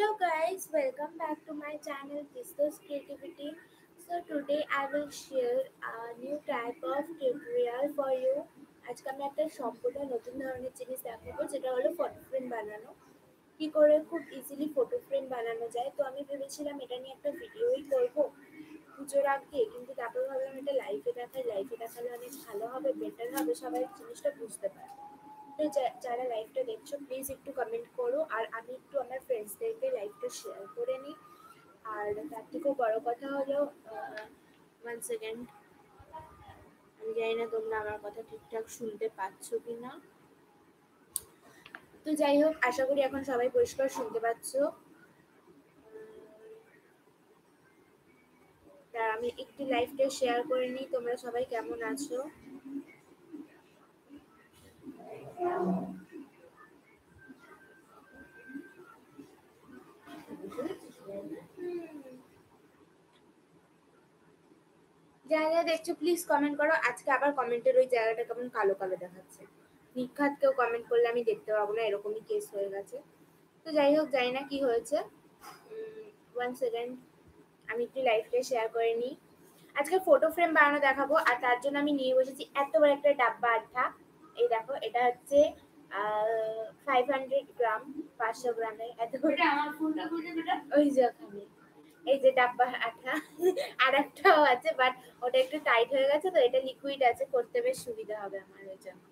Hello guys, welcome back to my channel Discuss Creativity. So today I will share a new type of tutorial for you. আজকে আমি একটা সম্পূর্ণ নতুন ধরনের জিনিস দেখাবো যেটা হলো ফটো ফ্রেম বানানো। কি করে খুব ইজিলি ফটো ফ্রেম বানানো যায়। তো আমি ভেবেছিলাম এটা নিয়ে একটা ভিডিওই করব পুজোর আগে, কিন্তু তারপর ভাবলাম এটা লাইভে দেখালে অনেক ভালো হবে, বেটার হবে, সবাই জিনিসটা বুঝতে পারবে। তো যারা লাইভটা দেখছো প্লিজ একটু কমেন্ট করো, আর আমি একটু আমার ফ্রেন্ডসদেরকে লাইভটা শেয়ার করে নিই। আর তার থেকেও বড় কথা হলো, ওয়ান সেকেন্ড, আমি জানি না তোমরা আমার কথা ঠিকঠাক শুনতে পাচ্ছ কি না। তো যাই হোক, আশা করি এখন সবাই পরিষ্কার শুনতে পাচ্ছ। আমি একটু লাইভটা শেয়ার করে নিই, তোমরা সবাই কেমন আছো। যারা যারা দেখছো প্লিজ কমেন্ট করো। আজকে আবার কমেন্টের ওই জায়গাটা কেমন কালো কালো দেখাচ্ছে। নিখাত কেউ কমেন্ট করলে আমি দেখতে পাবো না, এরকমই কেস হয়ে গেছে। তো যাই হোক, জানি না কি হয়েছে। ওয়ান সেকেন্ড, আমি একটু লাইভটা শেয়ার করে নিই। আজকে ফটো ফ্রেম বানানো দেখাবো, আর তার জন্য আমি নিয়ে বসেছি এত বড় একটা ডাব্বা আঠা। এই দেখো, এটা হচ্ছে 500 গ্রাম, 500 গ্রামের এত করে। ওই যে ওখানে এই যে ডাব্বা আঠা। আর একটাও আছে, বাট ওটা একটু টাইট হয়ে গেছে, তো এটা লিকুইড আছে, করতে বেশ সুবিধা হবে আমার ওই জন্য।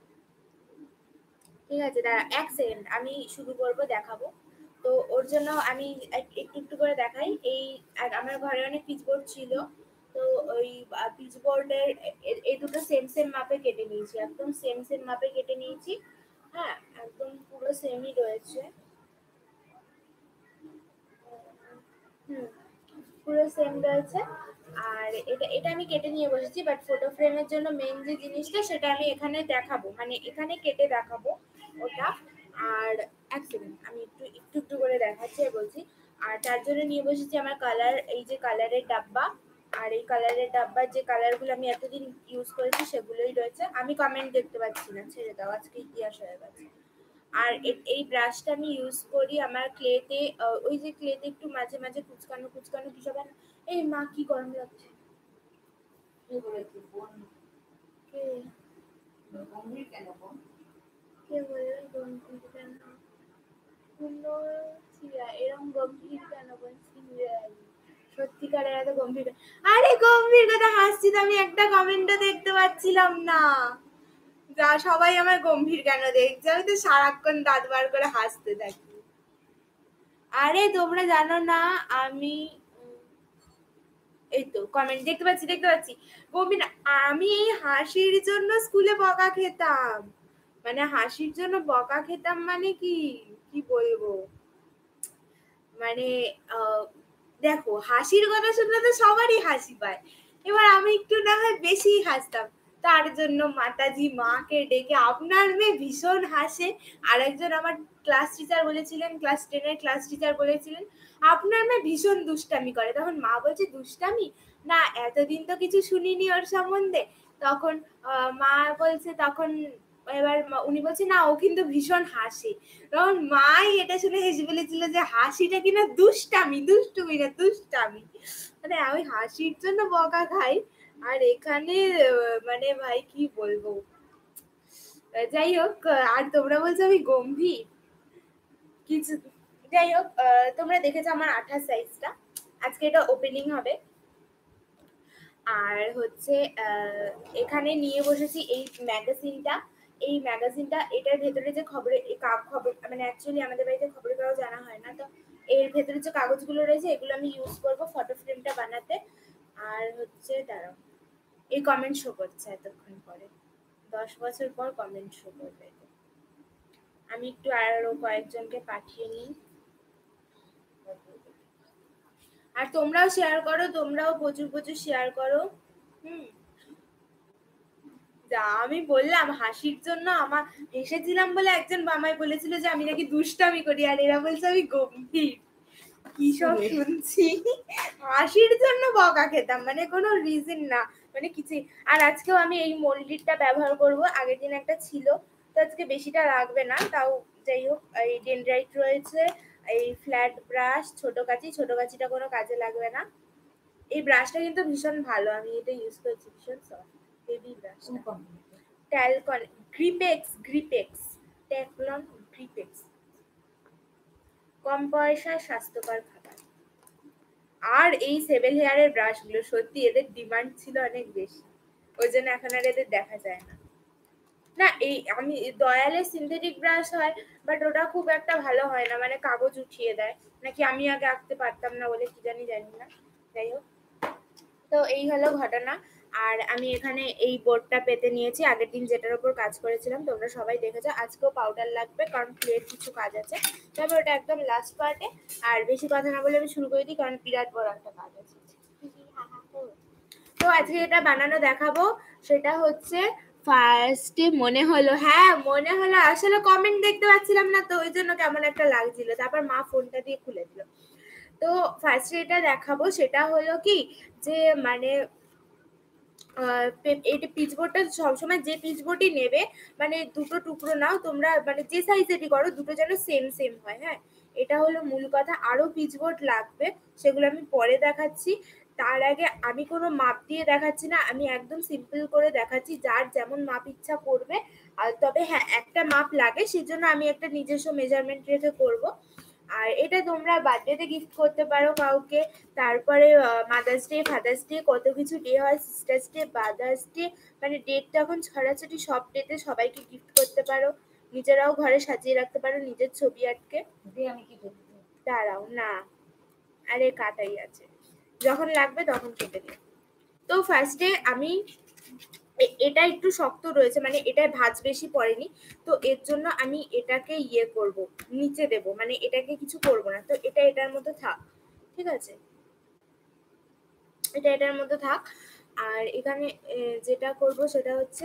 ঠিক আছে, দাঁড়া 1 সেকেন্ড, আমি শুরু করবো, দেখাবো। তো ওর জন্য আমি একটু একটু করে দেখাই। আমার ঘরে অনেক পিচবোর্ড ছিল, তো ওই পিচবোর্ডের এই দুটো সেম সেম মাপে কেটে নিয়েছি, একদম সেম সেম মাপে কেটে নিয়েছি। হ্যাঁ, একদম পুরো সেমই রয়েছে। হুম, পুরো সেম রয়েছে। আর এটা এটা আমি কেটে নিয়ে বসেছি, বাট ফটো ফ্রেমের জন্য মেইন যে জিনিসটা সেটা আমি এখানে দেখাবো, মানে এখানে কেটে দেখাবো ওটা। আর 1 সেকেন্ড, আমি একটু একটু একটু করে দেখাচ্ছি আর বলছি। আর তার জন্য নিয়ে বসেছি আমার কালার, এই যে কালারের ডাব্বা। আর এই কালারের ডাব্বার যে কালারগুলো আমি এতদিন ইউজ করেছি সেগুলোই রয়েছে। আমি কমেন্ট দেখতে পাচ্ছি না, ছেড়ে দাও, আজকে ইতিহাস হয়ে গেছে। আর এই ব্রাশটা আমি ইউজ করি আমার ক্লেতে, ওই যে ক্লেতে একটু মাঝে মাঝে কুচকানো কুচকানো কি সব। এই মা, কি গরম লাগছে। কে কে বললো গম্ভীর কেন? এরকম গম্ভীর কেন বলছি? সত্যিকারের এত গম্ভীর? আরে গম্ভীর কথা হাসছি তো, আমি একটা কমেন্টও দেখতে পাচ্ছিলাম না। যা, সবাই আমার গম্ভীর কেন দেখছে, আমি তো সারাক্ষণ দাঁত বার করে হাসতে থাকি। আরে তোমরা জানো না, আমি এই তো কমেন্ট দেখতে পাচ্ছি গম্ভীর না। আমি এই হাসির জন্য স্কুলে বকা খেতাম, মানে হাসির জন্য বকা খেতাম, মানে কি কি বলবো, মানে দেখো, হাসির কথা শুনলে তো সবারই হাসি পায়। এবার আমি একটু না হয় বেশি হাসতাম, তার জন্য মাতাজি মাকে ডেকে আপনার মেয়ে ভীষণ হাসে। আর একজন আমার ক্লাস টিচার বলেছিলেন, ক্লাস 10-এর ক্লাস টিচার বলেছিলেন আপনার মেয়ে ভীষণ দুষ্টামি করে। তখন মা বলছে দুষ্টামি না, এতদিন তো কিছু শুনিনি ওর সম্বন্ধে। তখন মা বলছে, তখন এবার উনি বলছে না, ও কিন্তু ভীষণ হাসে। তখন মাই এটা শুনে হেসে ফেলেছিল যে হাসিটা কিনা দুষ্টামি, দুষ্টুমি না, দুষ্টামি। মানে আমি হাসির জন্য বকা খাই, আর এখানে মানে ভাই কি বলবো। যাই হোক, আর তোমরা বলছো আমি গম্ভীর কিছু। যাই হোক, তোমরা দেখেছো আমার 28 সাইজটা, আজকে এটা ওপেনিং হবে। আর হচ্ছে এখানে নিয়ে বসেছি এই ম্যাগাজিনটা। এই ম্যাগাজিনটা, এটার ভেতরে যে খবর, মানে অ্যাকচুয়ালি আমাদের বাড়িতে খবরের কাগজ জানা হয় না, তো এর ভেতরে যে কাগজগুলো রয়েছে এগুলো আমি ইউজ করবো ফটো ফ্রেমটা বানাতে। আর হচ্ছে দাঁড়াও, এই কমেন্ট শো করছে এতক্ষণ পরে, 10 বছর পর কমেন্ট শো করবে। আমি একটু আরো কয়েকজনকে পাঠিয়ে নিই। আর তোমরাও শেয়ার করো, তোমরাও প্রচুর প্রচুর শেয়ার করো। যা আমি বললাম হাসির জন্য, আমার হেসেছিলাম বলে একজন মামাই বলেছিল যে আমি নাকি দুষ্টামি করি, আর এরা বলছে আমি গম্ভীর। কি সব শুনছি। হাসির জন্য বকা খেতাম, মানে কোনো রিজন না, মানে কিছু। আর আজকেও আমি এই মোল্ডিটা ব্যবহার করব, আগের দিন একটা ছিল, তো আজকে বেশিটা লাগবে না। তাও যাই হোক, এই ডেনড্রাইট রয়েছে, এই ফ্ল্যাট ব্রাশ, ছোট কাঁচিটা কোনো কাজে লাগবে না। এই ব্রাশটা কিন্তু ভীষণ ভালো, আমি এটা ইউজ করছি, ভীষণ সফট হেভি ব্রাশটা। ট্যালকন গ্রিপেক্স ট্যাকলন গ্রিপেক্স, কম পয়সায় স্বাস্থ্যকর খাবার। আর এই সেভেল হেয়ারের ব্রাশগুলো সত্যি এদের ডিমান্ড ছিল অনেক বেশি, ওই জন্য এখন আর এদের দেখা যায় না। না এই আমি দয়ালের সিনথেটিক ব্রাশ হয়, বাট ওটা খুব একটা ভালো হয় না, মানে কাগজ উঠিয়ে দেয় নাকি, আমি আগে আঁকতে পারতাম না বলে কি জানি না। যাই হোক, তো এই হলো ঘটনা। আর আমি এখানে এই বোর্ডটা পেতে নিয়েছি, আগের দিন যেটার উপর কাজ করেছিলাম তোমরা সবাই দেখেছো। আজকেও পাউডার লাগবে কারণ প্লেট কিছু কাজ আছে, তবে ওটা একদম লাস্ট পার্টে। আর বেশি কথা না বলে আমি শুরু করে দিই, কারণ বিরাট বড় একটা কাজ আছে। তো আজকে এটা বানানো দেখাবো, সেটা হচ্ছে ফার্স্টে মনে হলো আসলে কমেন্ট দেখতে পাচ্ছিলাম না, তো ওই জন্য কেমন একটা লাগছিল, তারপর মা ফোনটা দিয়ে খুলে দিল। তো ফার্স্টে এটা দেখাবো, সেটা হলো কি যে মানে এটা পিচবোর্ডটা সবসময় যে পিচবোর্ডই নেবে, মানে দুটো টুকরো নাও তোমরা, মানে যে সাইজেরই করো দুটো যেন সেম হয়। হ্যাঁ, এটা হলো মূল কথা। আরো পিচবোর্ড লাগবে, সেগুলো আমি পরে দেখাচ্ছি। তার আগে আমি কোনো মাপ দিয়ে দেখাচ্ছি না, আমি একদম সিম্পল করে দেখাচ্ছি, যার যেমন মাপ ইচ্ছা করবে। আর তবে হ্যাঁ, একটা মাপ লাগে, সেজন্য আমি একটা নিজস্ব মেজারমেন্ট রেখে করব। আর এটা তোমরা বার্থডেতে গিফট করতে পারো কাউকে, তারপরে মাদার্স ডে, ফাদার্স ডে, কত কিছু ডে হয়, সিস্টার্স ডে, ব্রাদার্স ডে, মানে ডেটটা এখন ছড়াছড়ি, সব ডেতে সবাইকে গিফট করতে পারো। নিজেরাও ঘরে সাজিয়ে রাখতে পারো নিজের ছবি আটকে। আমি কি দাঁড়াও না, আরে কাটাই আছে, যখন লাগবে তখন কেটে দিও। তো ফার্স্টে আমি এটা একটু শক্ত রয়েছে, মানে এটা ভাঁজ বেশি পড়েনি, তো এর জন্য আমি এটাকে করব, নিচে দেব, মানে এটাকে কিছু করব না। তো এটা এটার মধ্যে থাক, ঠিক আছে, এটা এটার মধ্যে থাক। আর এখানে যেটা করব সেটা হচ্ছে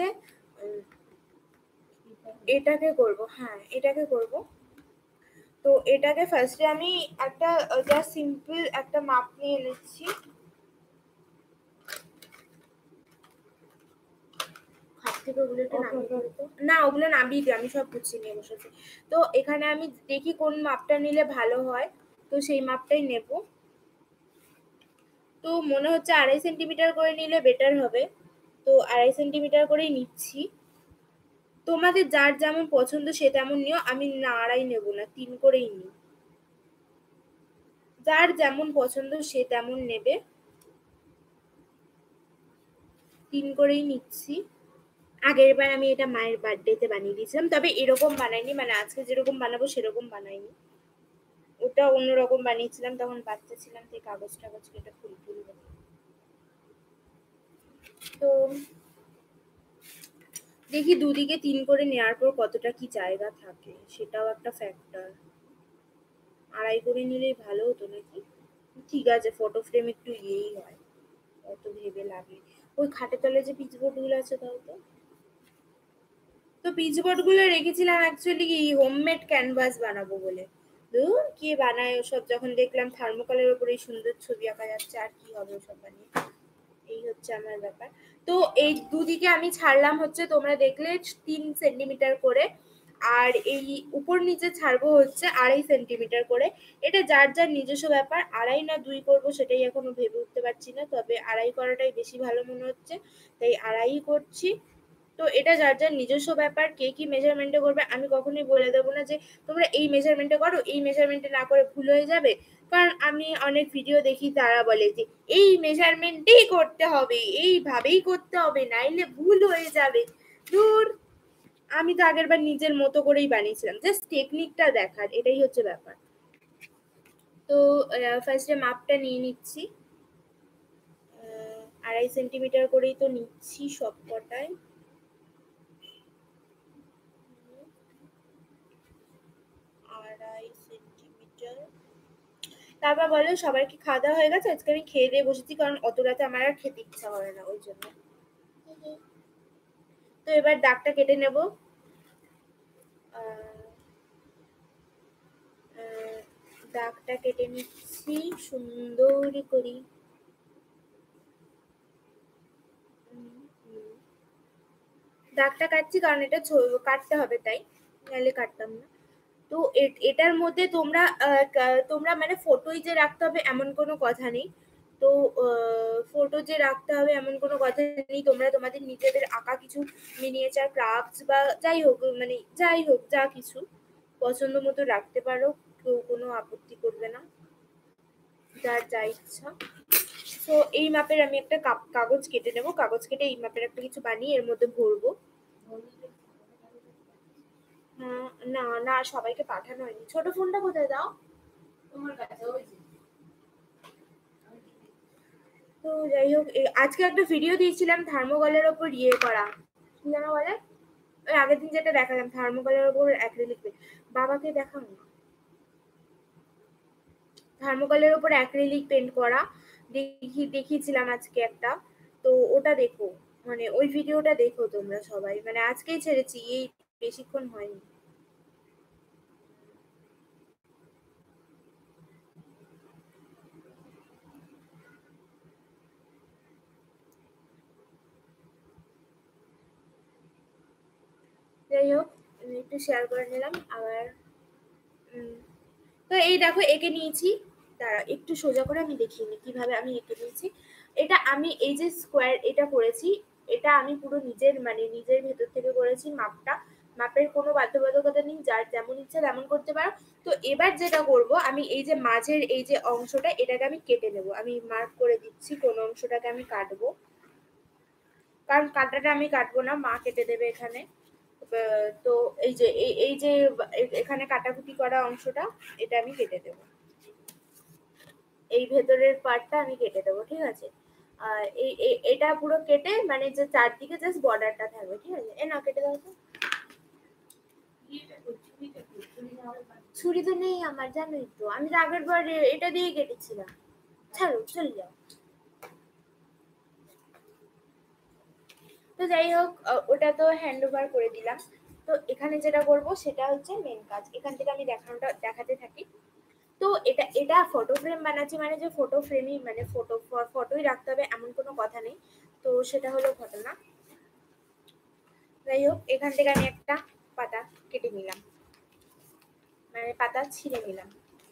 এটাকে করব, হ্যাঁ এটাকে করব। তো এটাকে ফার্স্টে আমি একটা জাস্ট সিম্পল একটা মাপ নিয়ে নিচ্ছি। না ওগুলো নামিয়ে দিই, আমি সব গুছিয়ে নিয়ে বসেছি। তো এখানে আমি দেখি কোন মাপটা নিলে ভালো হয়, তো সেই মাপটাই নেব। তো মনে হচ্ছে 2.5 সেন্টিমিটার করে নিলে বেটার হবে, তো 2.5 সেন্টিমিটার করেই নিচ্ছি। তোমাদের যার যেমন পছন্দ সে তেমন নিও, আমি না 2.5 নেব না, 3 করেই নিই, যার যেমন পছন্দ সে তেমন নেবে, 3 করেই নিচ্ছি। আগের বার আমি এটা মায়ের বার্থডেতে বানিয়ে দিয়েছিলাম, তবে এরকম বানাইনি, মানে আজকে যেরকম বানাবো সেরকম বানাইনি, ওটা অন্যরকম বানিয়েছিলাম, তখন বাচ্চা ছিলাম, তাই কাগজ টাগজ কেটে ফুল তো দেখি দুদিকে 3 করে নেওয়ার পর কতটা কি জায়গা থাকে, সেটাও একটা ফ্যাক্টর। 2.5 করে নিলেই ভালো হতো নাকি, ঠিক আছে, ফটো ফ্রেম একটু হয়, অত ভেবে লাগে। ওই খাটের তলে যে পিচবোর্ড গুলো আছে তাও তো পিচবোর্ড গুলো রেখেছিলাম অ্যাকচুয়ালি কি হোমমেড ক্যানভাস বানাবো বলে। কে বানায় ওসব, যখন দেখলাম থার্মোকলের উপরে সুন্দর ছবি আঁকা যাচ্ছে, আর কি হবে ওসব বানিয়ে। এই হচ্ছে আমার ব্যাপার। তো এই দুদিকে আমি ছাড়লাম হচ্ছে তোমরা দেখলে 3 সেন্টিমিটার করে, আর এই উপর নিচে ছাড়বো হচ্ছে 2.5 সেন্টিমিটার করে। এটা যার যার নিজস্ব ব্যাপার, 2.5 না 2 করবো সেটাই এখনো ভেবে উঠতে পারছি না, তবে 2.5 করাটাই বেশি ভালো মনে হচ্ছে, তাই 2.5 করছি। তো এটা যার যার নিজস্ব ব্যাপার, কে কি মেজারমেন্টে করবে আমি কখনোই বলে দেবো না যে তোমরা এই মেজারমেন্টে করো, এই মেজারমেন্টে না করে ভুল হয়ে যাবে। কারণ আমি অনেক ভিডিও দেখি, তারা বলে যে এই মেজারমেন্টেই করতে হবে, এইভাবেই করতে হবে, নাইলে ভুল হয়ে যাবে। দূর, আমি তো আগের বার নিজের মতো করেই বানিয়েছিলাম, জাস্ট টেকনিকটা দেখার, এটাই হচ্ছে ব্যাপার। তো ফার্স্টে মাপটা নিয়ে নিচ্ছি, 2.5 সেন্টিমিটার করেই তো নিচ্ছি সব কটায়। তারপর বলো সবার কি খাওয়া দাওয়া হয়ে গেছে? আজকে আমি খেয়ে দিয়ে বসেছি, কারণ অত রাতে আমার আর খেতে ইচ্ছা করে না, ওই জন্য। তো এবার দাগটা কেটে নেব। দাগটা কেটে নিচ্ছি সুন্দর করে। দাগটা কাটছি কারণ এটা কাটতে হবে, তাই নাহলে কাটতাম না। তো এটার মধ্যে তোমরা তোমরা মানে ফটোই যে রাখতে হবে এমন কোনো কথা নেই। তো ফটো যে রাখতে হবে এমন কোনো কথা নেই। তোমরা তোমাদের নিজেদের আঁকা কিছু মিনিয়েচার ক্রাফটস বা যাই হোক মানে যাই হোক যা কিছু পছন্দ মতো রাখতে পারো, কেউ কোনো আপত্তি করবে না, যার যা ইচ্ছা। তো এই মাপের আমি একটা কাগজ কেটে নেবো, কাগজ কেটে এই মাপের একটা কিছু বানিয়ে এর মধ্যে ভরবো। না না, সবাইকে পাঠানো হয়নি। ছোট ফোনটা কোথায় দাও তোমার কাছে? ওই যে। তো যাই হোক, আজকে একটা ভিডিও দিয়েছিলাম থার্মোকলের ওপর ইয়ে করা, কি যেন বলে, ওই আগের দিন যেটা দেখালাম থার্মোকলের ওপর অ্যাক্রিলিক পেন্ট। বাবাকে দেখাও না। থার্মোকলের ওপর অ্যাক্রিলিক পেন্ট করা দেখিয়েছিলাম আজকে একটা। তো ওটা দেখো, মানে ওই ভিডিওটা দেখো তোমরা সবাই, মানে আজকেই ছেড়েছি, এই বেশিক্ষণ হয়নি। যাই হোক, একটু শেয়ার করে নিলাম আবার। তো এই দেখো এঁকে নিয়েছি, দাঁড়া একটু সোজা করে আমি দেখিয়ে নিই কিভাবে আমি এঁকে নিয়েছি। এটা আমি এই যে স্কোয়ার এটা করেছি, এটা আমি পুরো নিজের মানে নিজের ভেতর থেকে করেছি। মাপের কোনো বাধ্যবাধকতা নেই, যার যেমন ইচ্ছা তেমন করতে পারো। তো এবার যেটা করব, আমি এই যে মাঝের এই যে অংশটা এটাকে আমি কেটে নেব। আমি মার্ক করে দিচ্ছি কোন অংশটাকে আমি কাটবো, কারণ কাটাটা আমি কাটবো না, মা কেটে দেবে এখানে। তো এই যে এই যে এখানে কাটাকুটি করা অংশটা এটা আমি কেটে দেবো, এই ভেতরের পার্টটা আমি কেটে দেবো, ঠিক আছে? আর এটা পুরো কেটে মানে যে চারদিকে জাস্ট বর্ডারটা থাকবে, ঠিক আছে? এ না কেটে দাও তো। ছুরি তো নেই আমার, জানোই তো, আমি তো আগের বার এটা দিয়ে কেটেছিলাম। ছাড়ো, চলে যাও। তো যাই হোক, ওটা তো হ্যান্ড ওভার করে দিলাম। তো এখানে যেটা করব সেটা হচ্ছে মেন কাজ, এখান থেকে আমি দেখাতে থাকি। তো এটা ফটো ফ্রেম বানাচ্ছি, মানে যে ফটো ফ্রেমই মানে ফটোই রাখতে হবে এমন কোনো কথা নেই। তো সেটা হলো ঘটনা। যাই হোক, এখান থেকে আমি একটা পাতা কেটে নিলাম, মানে পাতা ছিঁড়ে নিলাম।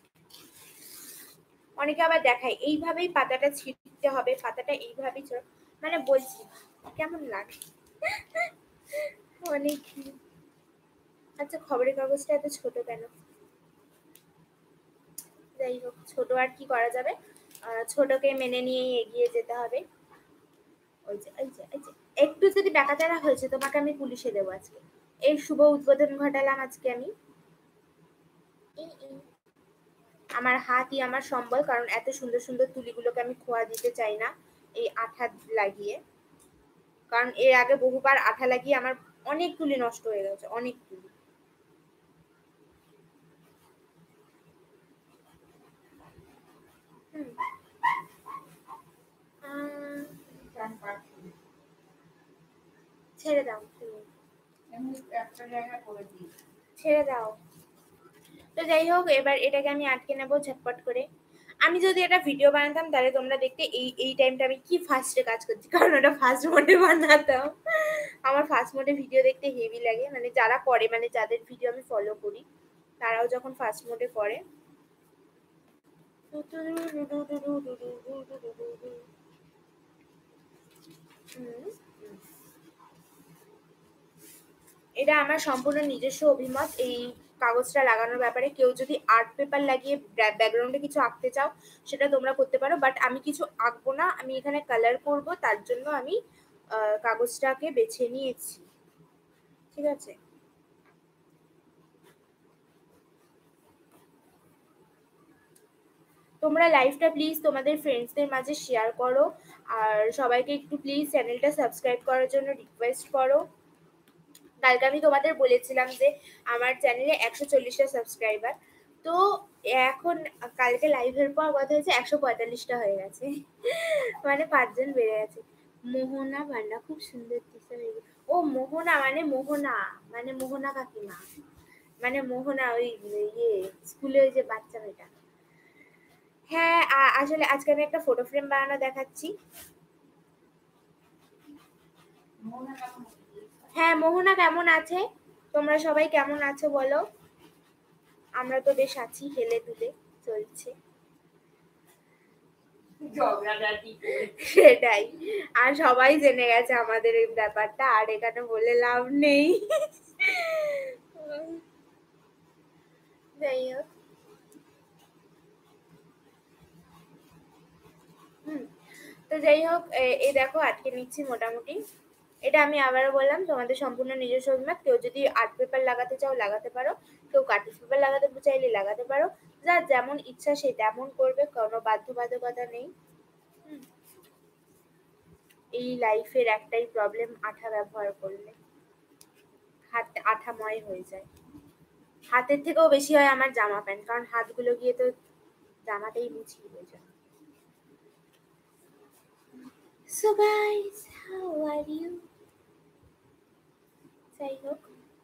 অনেকে আবার দেখায় এইভাবেই পাতাটা ছিঁড়তে হবে, পাতাটা এইভাবেই মানে বলছি কেমন লাগে অনেক। আচ্ছা, খবরের কাগজটা এত ছোট কেন? যাই হোক, ছোট আর কি করা যাবে, ছোটকে মেনে নিয়েই এগিয়ে যেতে হবে। ওই যে এই যে এই যে একটু যদি ব্যাকাতেরা হয়েছে তোমাকে আমি পুলিশে দেবো আজকে। এই শুভ উদ্বোধন ঘটালাম আজকে আমি। আমার হাতই আমার সম্বল, কারণ এত সুন্দর সুন্দর তুলিগুলোকে আমি খোয়া দিতে চাই না এই আঠা লাগিয়ে, কারণ এর আগে বহুবার আঠা লাগিয়ে আমার অনেক তুলি নষ্ট হয়ে গেছে, অনেক তুলি। ছেড়ে দাও, ছেড়ে দাও। তো যাই হোক, এবার এটাকে আমি আটকে নেবো ঝটপট করে। আমি যদি এটা ভিডিও বানাতাম তাহলে তোমরা দেখতে এই টাইমটা আমি কি ফার্স্টে কাজ করছি, কারণ ওটা ফার্স্ট মোডে বানাতাম। আমার ফার্স্ট মোডে ভিডিও দেখতে হেভি লাগে, মানে যারা করে, মানে যাদের ভিডিও আমি ফলো করি তারাও যখন ফার্স্ট মোডে করে। এটা আমার সম্পূর্ণ নিজস্ব অভিমত এই কাগজটা লাগানোর ব্যাপারে। কেউ যদি আর্ট পেপার লাগিয়ে ব্যাকগ্রাউন্ডে কিছু আঁকতে চাও সেটা তোমরা করতে পারো, বাট আমি কিছু আঁকবো না, আমি এখানে কালার করব, তার জন্য আমি কাগজটাকে বেছে নিয়েছি, ঠিক আছে? তোমরা লাইভটা প্লিজ তোমাদের ফ্রেন্ডসদের মাঝে শেয়ার করো, আর সবাইকে একটু প্লিজ চ্যানেলটা সাবস্ক্রাইব করার জন্য রিকোয়েস্ট করো। কালকে আমি তোমাদের বলেছিলাম যে আমার চ্যানেলে 140টা সাবস্ক্রাইবার, তো এখন কালকে লাইভের পর কথা হয়েছে 145টা হয়ে গেছে, মানে 5জন বেড়ে গেছে। মোহনা ভান্ডা খুব সুন্দর দিশা হয়ে গেছে। ও মোহনা মানে মোহনা, মানে মোহনা কাকিমা, মানে মোহনা ওই ইয়ে স্কুলে ওই যে বাচ্চা মেয়েটা। হ্যাঁ, আসলে আজকে আমি একটা ফটো ফ্রেম বানানো দেখাচ্ছি। হ্যাঁ, মোহনা কেমন আছে? তোমরা সবাই কেমন আছো বলো? আমরা তো বেশ আছি, হেলে দুলে চলছে সেটাই। আর সবাই জেনে গেছে আমাদের এই ব্যাপারটা, আর এখানে বলে লাভ নেই। যাই হোক, তো যাই হোক, এই দেখো আটকে নিচ্ছি মোটামুটি। এটা আমি আবারও বললাম, তোমাদের সম্পূর্ণ নিজস্ব অভিমত। কেউ যদি আর্ট পেপার লাগাতে চাও লাগাতে পারো, কেউ কার্টিজ পেপার লাগাতে চাইলে লাগাতে পারো, যার যেমন ইচ্ছা সে তেমন করবে, কোনো বাধ্যবাধকতা নেই। এই লাইফের একটাই প্রবলেম, আঠা ব্যবহার করলে হাত আঠাময় হয়ে যায়। হাতের থেকেও বেশি হয় আমার জামা প্যান্ট, কারণ হাতগুলো গিয়ে তো জামাতেই মুছিয়ে হয়ে যায়। So guys, how are you? যাই হোক,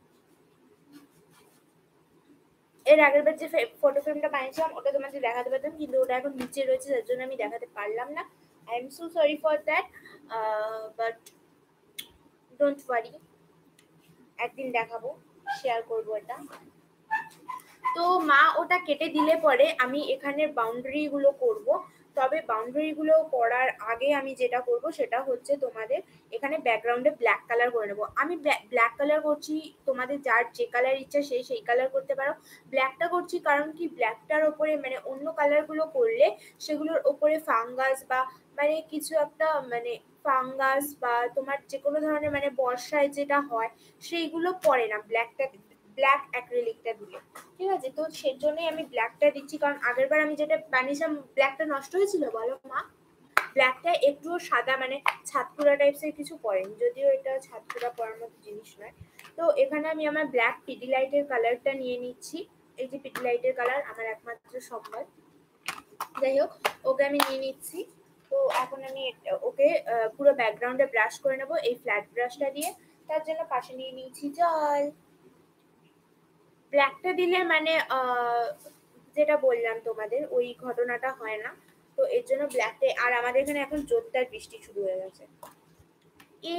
এর আগের বার যে ফটো ফ্রেমটা বানিয়েছিলাম ওটা তোমাদের দেখাতে পারতাম, কিন্তু ওটা এখন নিচে রয়েছে, যার জন্য আমি দেখাতে পারলাম না। I am so sorry for that, but don't worry, একদিন দেখাবো, শেয়ার করবো এটা। তো মা ওটা কেটে দিলে পরে আমি এখানের বাউন্ডারি গুলো করব। তবে বাউন্ডারি গুলো করার আগে আমি যেটা করব সেটা হচ্ছে তোমাদের এখানে ব্যাকগ্রাউন্ডে ব্ল্যাক কালার করে নেবো। আমি ব্ল্যাক কালার করছি, তোমাদের যার যে কালার ইচ্ছা সেই কালার করতে পারো। ব্ল্যাকটা করছি কারণ কি, ব্ল্যাকটার ওপরে মানে অন্য কালার গুলো করলে সেগুলোর ওপরে ফাঙ্গাস বা মানে কিছু একটা মানে ফাঙ্গাস বা তোমার যে কোনো ধরনের মানে বর্ষায় যেটা হয় সেইগুলো পড়ে না ব্ল্যাক অ্যাক্রিলিকটা দিলে। ঠিক আছে, তো সেই জন্যই আমি ব্ল্যাকটা দিচ্ছি, কারণ আগেরবার আমি যেটা বানিয়েছিলাম ব্ল্যাকটা নষ্ট হয়েছিল বলো মা। ব্ল্যাকটা একটুও সাদা মানে ছাতকুড়া টাইপসের কিছু পড়েনি, যদিও এটা ছাতকুড়া পড়ার মতো জিনিস নয়। তো এখানে আমি আমার ব্ল্যাক পিডি লাইটের কালারটা নিয়ে নিচ্ছি। এই যে পিডি লাইটের কালার আমার একমাত্র সম্বল। যাই হোক, ওকে আমি নিয়ে নিচ্ছি। তো এখন আমি ওকে পুরো ব্যাকগ্রাউন্ডে ব্রাশ করে নেবো এই ফ্ল্যাট ব্রাশটা দিয়ে। তার জন্য পাশে নিয়ে নিচ্ছি জল। ব্ল্যাকটা দিলে মানে যেটা বললাম তোমাদের ওই ঘটনাটা হয় না, তো এর জন্য ব্ল্যাকটা। আর আমাদের এখানে এখন জোরদার বৃষ্টি শুরু হয়ে গেছে। এ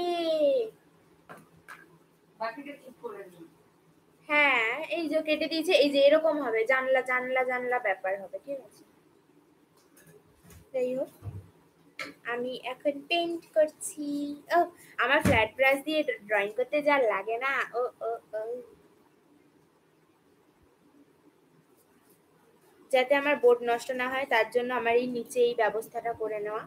হ্যাঁ, এই যে কেটে দিয়েছে, এই যে এরকম হবে, জানলা জানলা জানলা ব্যাপার হবে, ঠিক আছে। যাই হোক, আমি এখন পেইন্ট করছি। ও, আমার ফ্ল্যাট ব্রাশ দিয়ে ড্রয়িং করতে যা লাগে না, ও ও ও, যাতে আমার বোর্ড নষ্ট না হয় তার জন্য আমার এই নিচে এই ব্যবস্থাটা করে নেওয়া।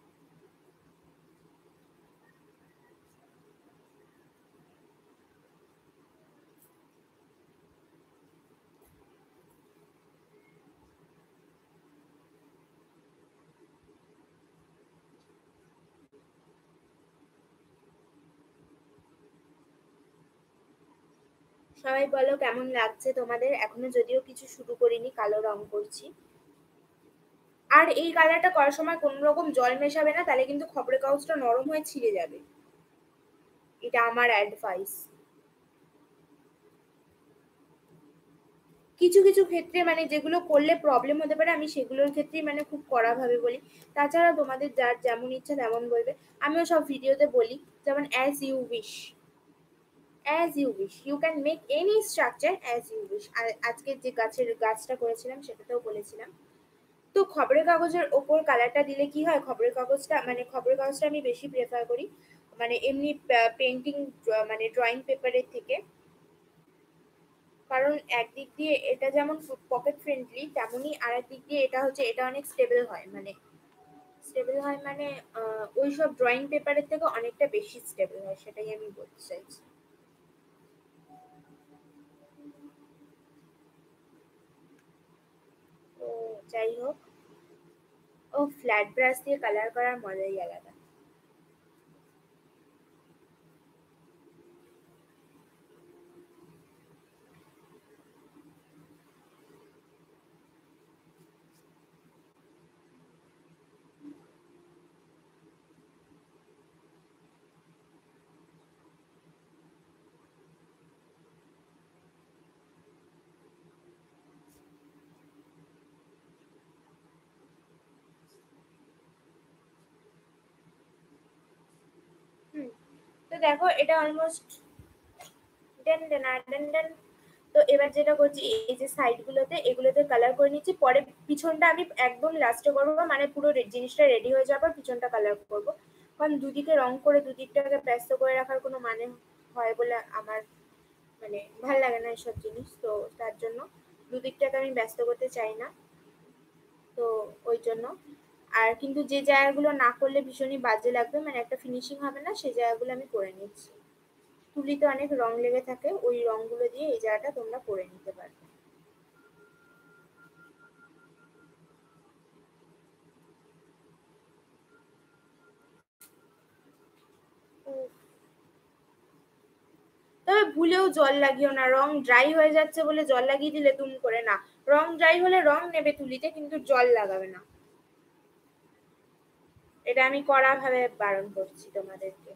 সবাই বলো কেমন লাগছে তোমাদের। এখনো যদিও কিছু শুরু করিনি, কালো রং করছি। আর এই কালারটা করার সময় কোন রকম জল মেশাবে না, তাহলে কিন্তু খবরের কাগজটা নরম হয়ে ছিঁড়ে যাবে, এটা আমার অ্যাডভাইস। কিছু কিছু ক্ষেত্রে মানে যেগুলো করলে প্রবলেম হতে পারে আমি সেগুলোর ক্ষেত্রেই মানে খুব কড়া ভাবে বলি। তাছাড়া তোমাদের যার যেমন ইচ্ছা তেমন বলবে, আমিও সব ভিডিওতে বলি যেমন as you wish, as you wish, you can make any structure as you wish. আর আজকে যে গাছটা করেছিলাম সেটাতেও বলেছিলাম। তো খবরের কাগজের ওপর কালারটা দিলে কি হয়, খবরের কাগজটা আমি বেশি প্রেফার করি মানে এমনি পেন্টিং মানে ড্রয়িং পেপারের থেকে। কারণ একদিক দিয়ে এটা যেমন পকেট ফ্রেন্ডলি, তেমনই আর একদিক দিয়ে এটা হচ্ছে এটা অনেক স্টেবল হয় মানে ওইসব ড্রয়িং পেপারের থেকে অনেকটা বেশি স্টেবল হয়, সেটাই আমি বলতে চাইছি। তো যাই হোক, ও ফ্ল্যাট ব্রাশ দিয়ে কালার করার মজাই আলাদা। হুম, তো দেখো এটা অলমোস্ট ডেন ডেন আর ডেন ডেন। তো এবার যেটা করছি, এই যে সাইডগুলোতে এগুলোতে কালার করে নিচ্ছি, পরে পিছনটা আমি একদম লাস্টে করবো, মানে পুরো জিনিসটা রেডি হয়ে যাবার পিছনটা কালার করব। কারণ দুদিকে রং করে দুদিকটাকে ব্যস্ত করে রাখার কোনো মানে হয় বলে আমার মানে ভাল লাগে না এসব জিনিস, তো তার জন্য দুদিকটাকে আমি ব্যস্ত করতে চাই না, তো ওই জন্য। আর কিন্তু যে জায়গাগুলো না করলে ভীষণই বাজে লাগবে, মানে একটা ফিনিশিং হবে না, সেই জায়গাগুলো আমি করে নিচ্ছি। তুলিতে অনেক রং লেগে থাকে, ওই রংগুলো দিয়ে এই জায়গাটা তোমরা করে নিতে পারবে। তবে ভুলেও জল লাগিও না, রং ড্রাই হয়ে যাচ্ছে বলে জল লাগিয়ে দিলে তুম করে না। রং ড্রাই হলে রং নেবে তুলিতে, কিন্তু জল লাগাবে না। এটা আমি কড়া ভাবে বারণ করছি তোমাদেরকে।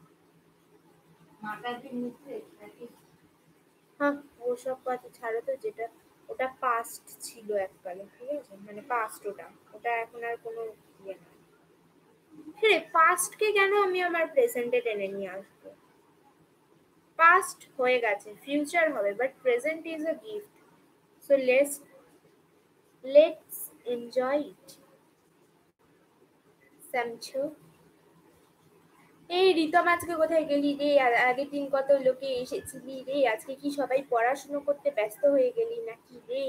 হ্যাঁ, ওসব কথা ছাড়ো তো, যেটা ওটা পাস্ট ছিল এককালে, ঠিক আছে, মানে পাস্ট, ওটা ওটা এখন আর কোনো ইয়ে না। হ্যাঁ, পাস্টকে কেন আমি আমার প্রেজেন্টে টেনে নিয়ে আসবো? পাস্ট হয়ে গেছে, ফিউচার হবে, but present is a gift, so let's enjoy it. সমঝো? এই রিতম, আজকে কোথায় গেলি রে? আর আগের দিন কত লোকে এসেছিলি রে, আজকে কি সবাই পড়াশুনো করতে ব্যস্ত হয়ে গেলি নাকি রে?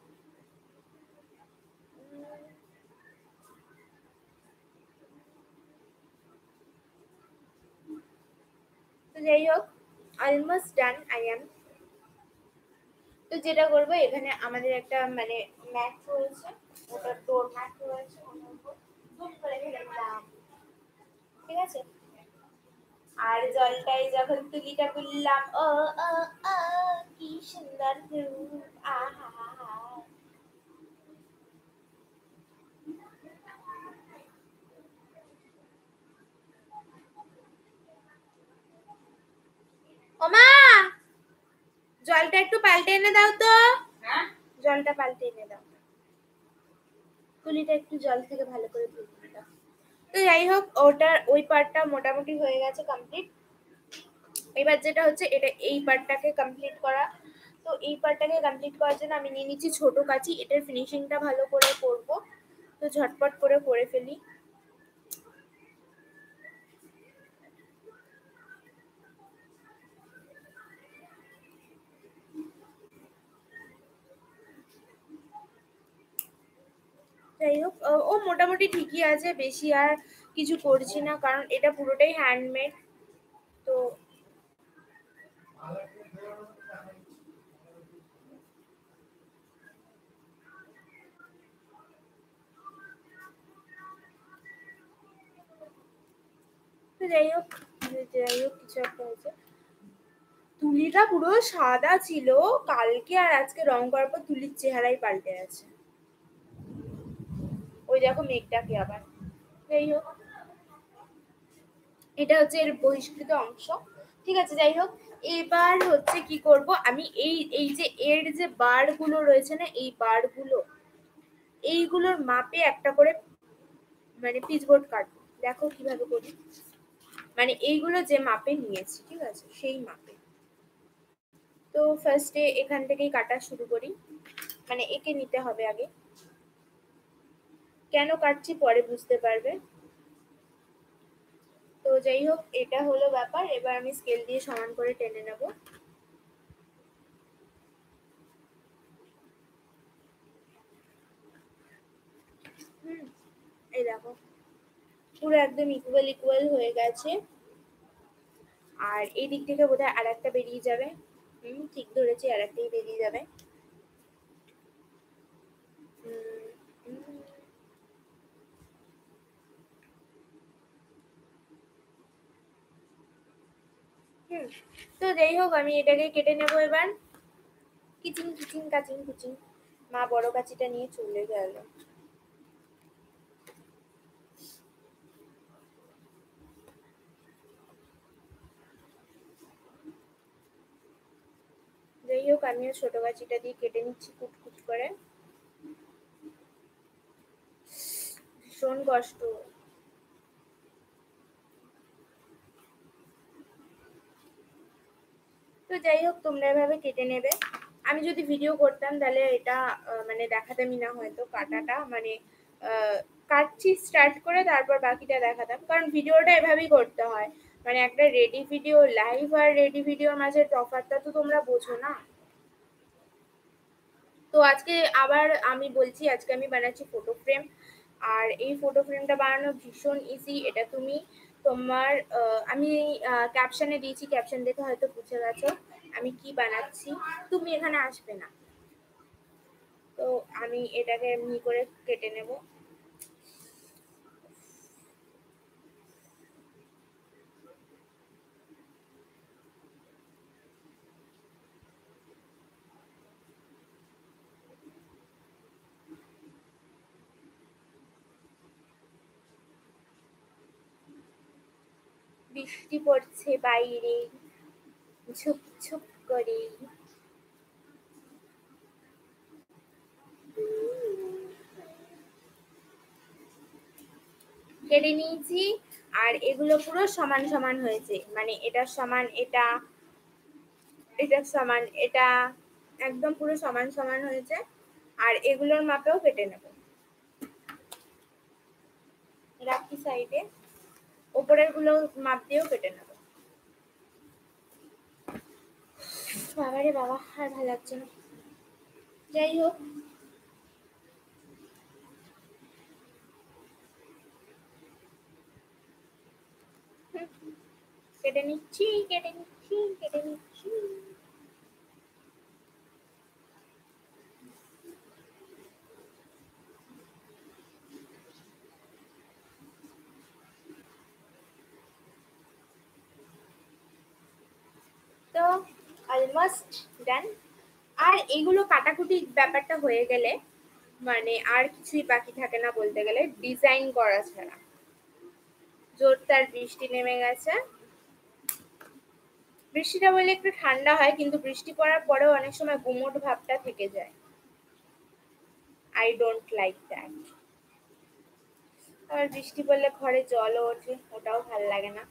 তো যাই হোক, অলমোস্ট ডান আই এম। তো যেটা করবো, এখানে আমাদের একটা মানে ম্যাট রয়েছে, ওটা ডোর ম্যাট রয়েছে, ওটার উপর দুম করে ফেলে দিলাম, ঠিক আছে। আর জলটাই যখন তুলিটা খুললাম, ও ও ও, কি সুন্দর রূপ, আহা। ওমা, জলটা একটু পাল্টে এনে দাও তো। হ্যাঁ, জলটা পাল্টে এনে দাও, তুলিটা একটু জল থেকে ভালো করে ধুয়ে দাও। তো যাই হোক, ওটার ওই পার্টটা মোটামুটি হয়ে গেছে কমপ্লিট। এবার যেটা হচ্ছে, এটা এই পার্টটাকে কমপ্লিট করা। তো এই পার্টটাকে কমপ্লিট করার জন্য আমি নিয়ে নিচ্ছি ছোট কাঁচি, এটার ফিনিশিংটা ভালো করে করব, তো ঝটপট করে ফেলি। যাই হোক, ও মোটামুটি ঠিকই আছে, বেশি আর কিছু করছি না, কারণ এটা পুরোটাই হ্যান্ডমেড। তো যাই হোক কিছু একটা হয়েছে। তুলিটা পুরো সাদা ছিল কালকে, আর আজকে রং করার পর তুলির চেহারাই পাল্টে আছে। ওই দেখো মেঘটাকে আবার। যাই হোক, এটা হচ্ছে এর বহিষ্কৃত অংশ, ঠিক আছে। যাই হোক, এবার হচ্ছে কি করব আমি, এই এই যে এর যে বার গুলো রয়েছে না, এই বার গুলো, এইগুলোর মাপে একটা করে মানে পিচবোর্ড কাটবো। দেখো কিভাবে করি, মানে এইগুলো যে মাপে নিয়েছি, ঠিক আছে, সেই মাপে। তো ফার্স্টে এখান থেকেই কাটা শুরু করি, মানে একে নিতে হবে আগে। কেন কাটছি পরে বুঝতে পারবে। তো যাই হোক, এটা হলো ব্যাপার। এবার আমি স্কেল দিয়ে সমান করে টেনে নেব। এই দেখো, পুরো একদম ইকুয়াল হয়ে গেছে। আর এই দিক থেকে বোধহয় আর একটা বেরিয়ে যাবে। ঠিক ধরেছি, আর একটাই বেরিয়ে যাবে। তো যাই হোক, আমি এটাকে কেটে নেব এবার। কিচিং কিচিং কাচিং কুচিং, মা বড় কাচিটা নিয়ে চলে গেল। যাই হোক, আমিও ছোট কাচিটা দিয়ে কেটে নিচ্ছি কুটকুট করে। ভীষণ কষ্ট। তো যাই হোক, তোমরা এভাবে কেটে নেবে। আমি যদি ভিডিও করতাম তাহলে এটা মানে দেখাতামই না হয়তো কাটাটা, মানে কাটছি স্টার্ট করে তারপর বাকিটা দেখাতাম, কারণ ভিডিওটা এভাবেই করতে হয়। মানে একটা রেডি ভিডিও, লাইভ আর রেডি ভিডিওর মাঝে তফাৎটা তো তোমরা বোঝো না। তো আজকে আবার আমি বলছি, আজকে আমি বানাচ্ছি ফটো ফ্রেম। আর এই ফটো ফ্রেমটা বানানো ভীষণ ইজি। এটা তুমি তোমার আমি ক্যাপশনে দিয়েছি, ক্যাপশন দেখে হয়তো বুঝে গেছো আমি কি বানাচ্ছি। তুমি এখানে আসবে না, তো আমি এটাকে এমনি করে কেটে নেব। বৃষ্টি পড়ছে বাইরে ঝুপ ঝুপ করে। কেটে নিয়েছি, আর এগুলো পুরো সমান সমান হয়েছে, মানে এটার সমান এটা, এটার সমান এটা, একদম পুরো সমান সমান হয়েছে। আর এগুলোর মাপেও কেটে নেব। রাখি সাইডে, ওপরের গুলো মাপ দিয়েও কেটে নেব। বাবারে বাবা, আর ভালো লাগছে না। যাই হোক, কেটে নিচ্ছি কেটে নিচ্ছি কেটে নিচ্ছি। তো অলমোস্ট ডান। আর এগুলো কাটাকুটি ব্যাপারটা হয়ে গেলে মানে আর কিছুই বাকি থাকে না বলতে গেলে, ডিজাইন করা ছাড়া। জোরদার বৃষ্টি নেমে গেছে। বৃষ্টিটা বলে একটু ঠান্ডা হয়, কিন্তু বৃষ্টি পড়ার পরেও অনেক সময় গুমোট ভাবটা থেকে যায়। I don't like that. আর বৃষ্টি পড়লে ঘরে জলও ওঠে, ওটাও ভাল লাগে না।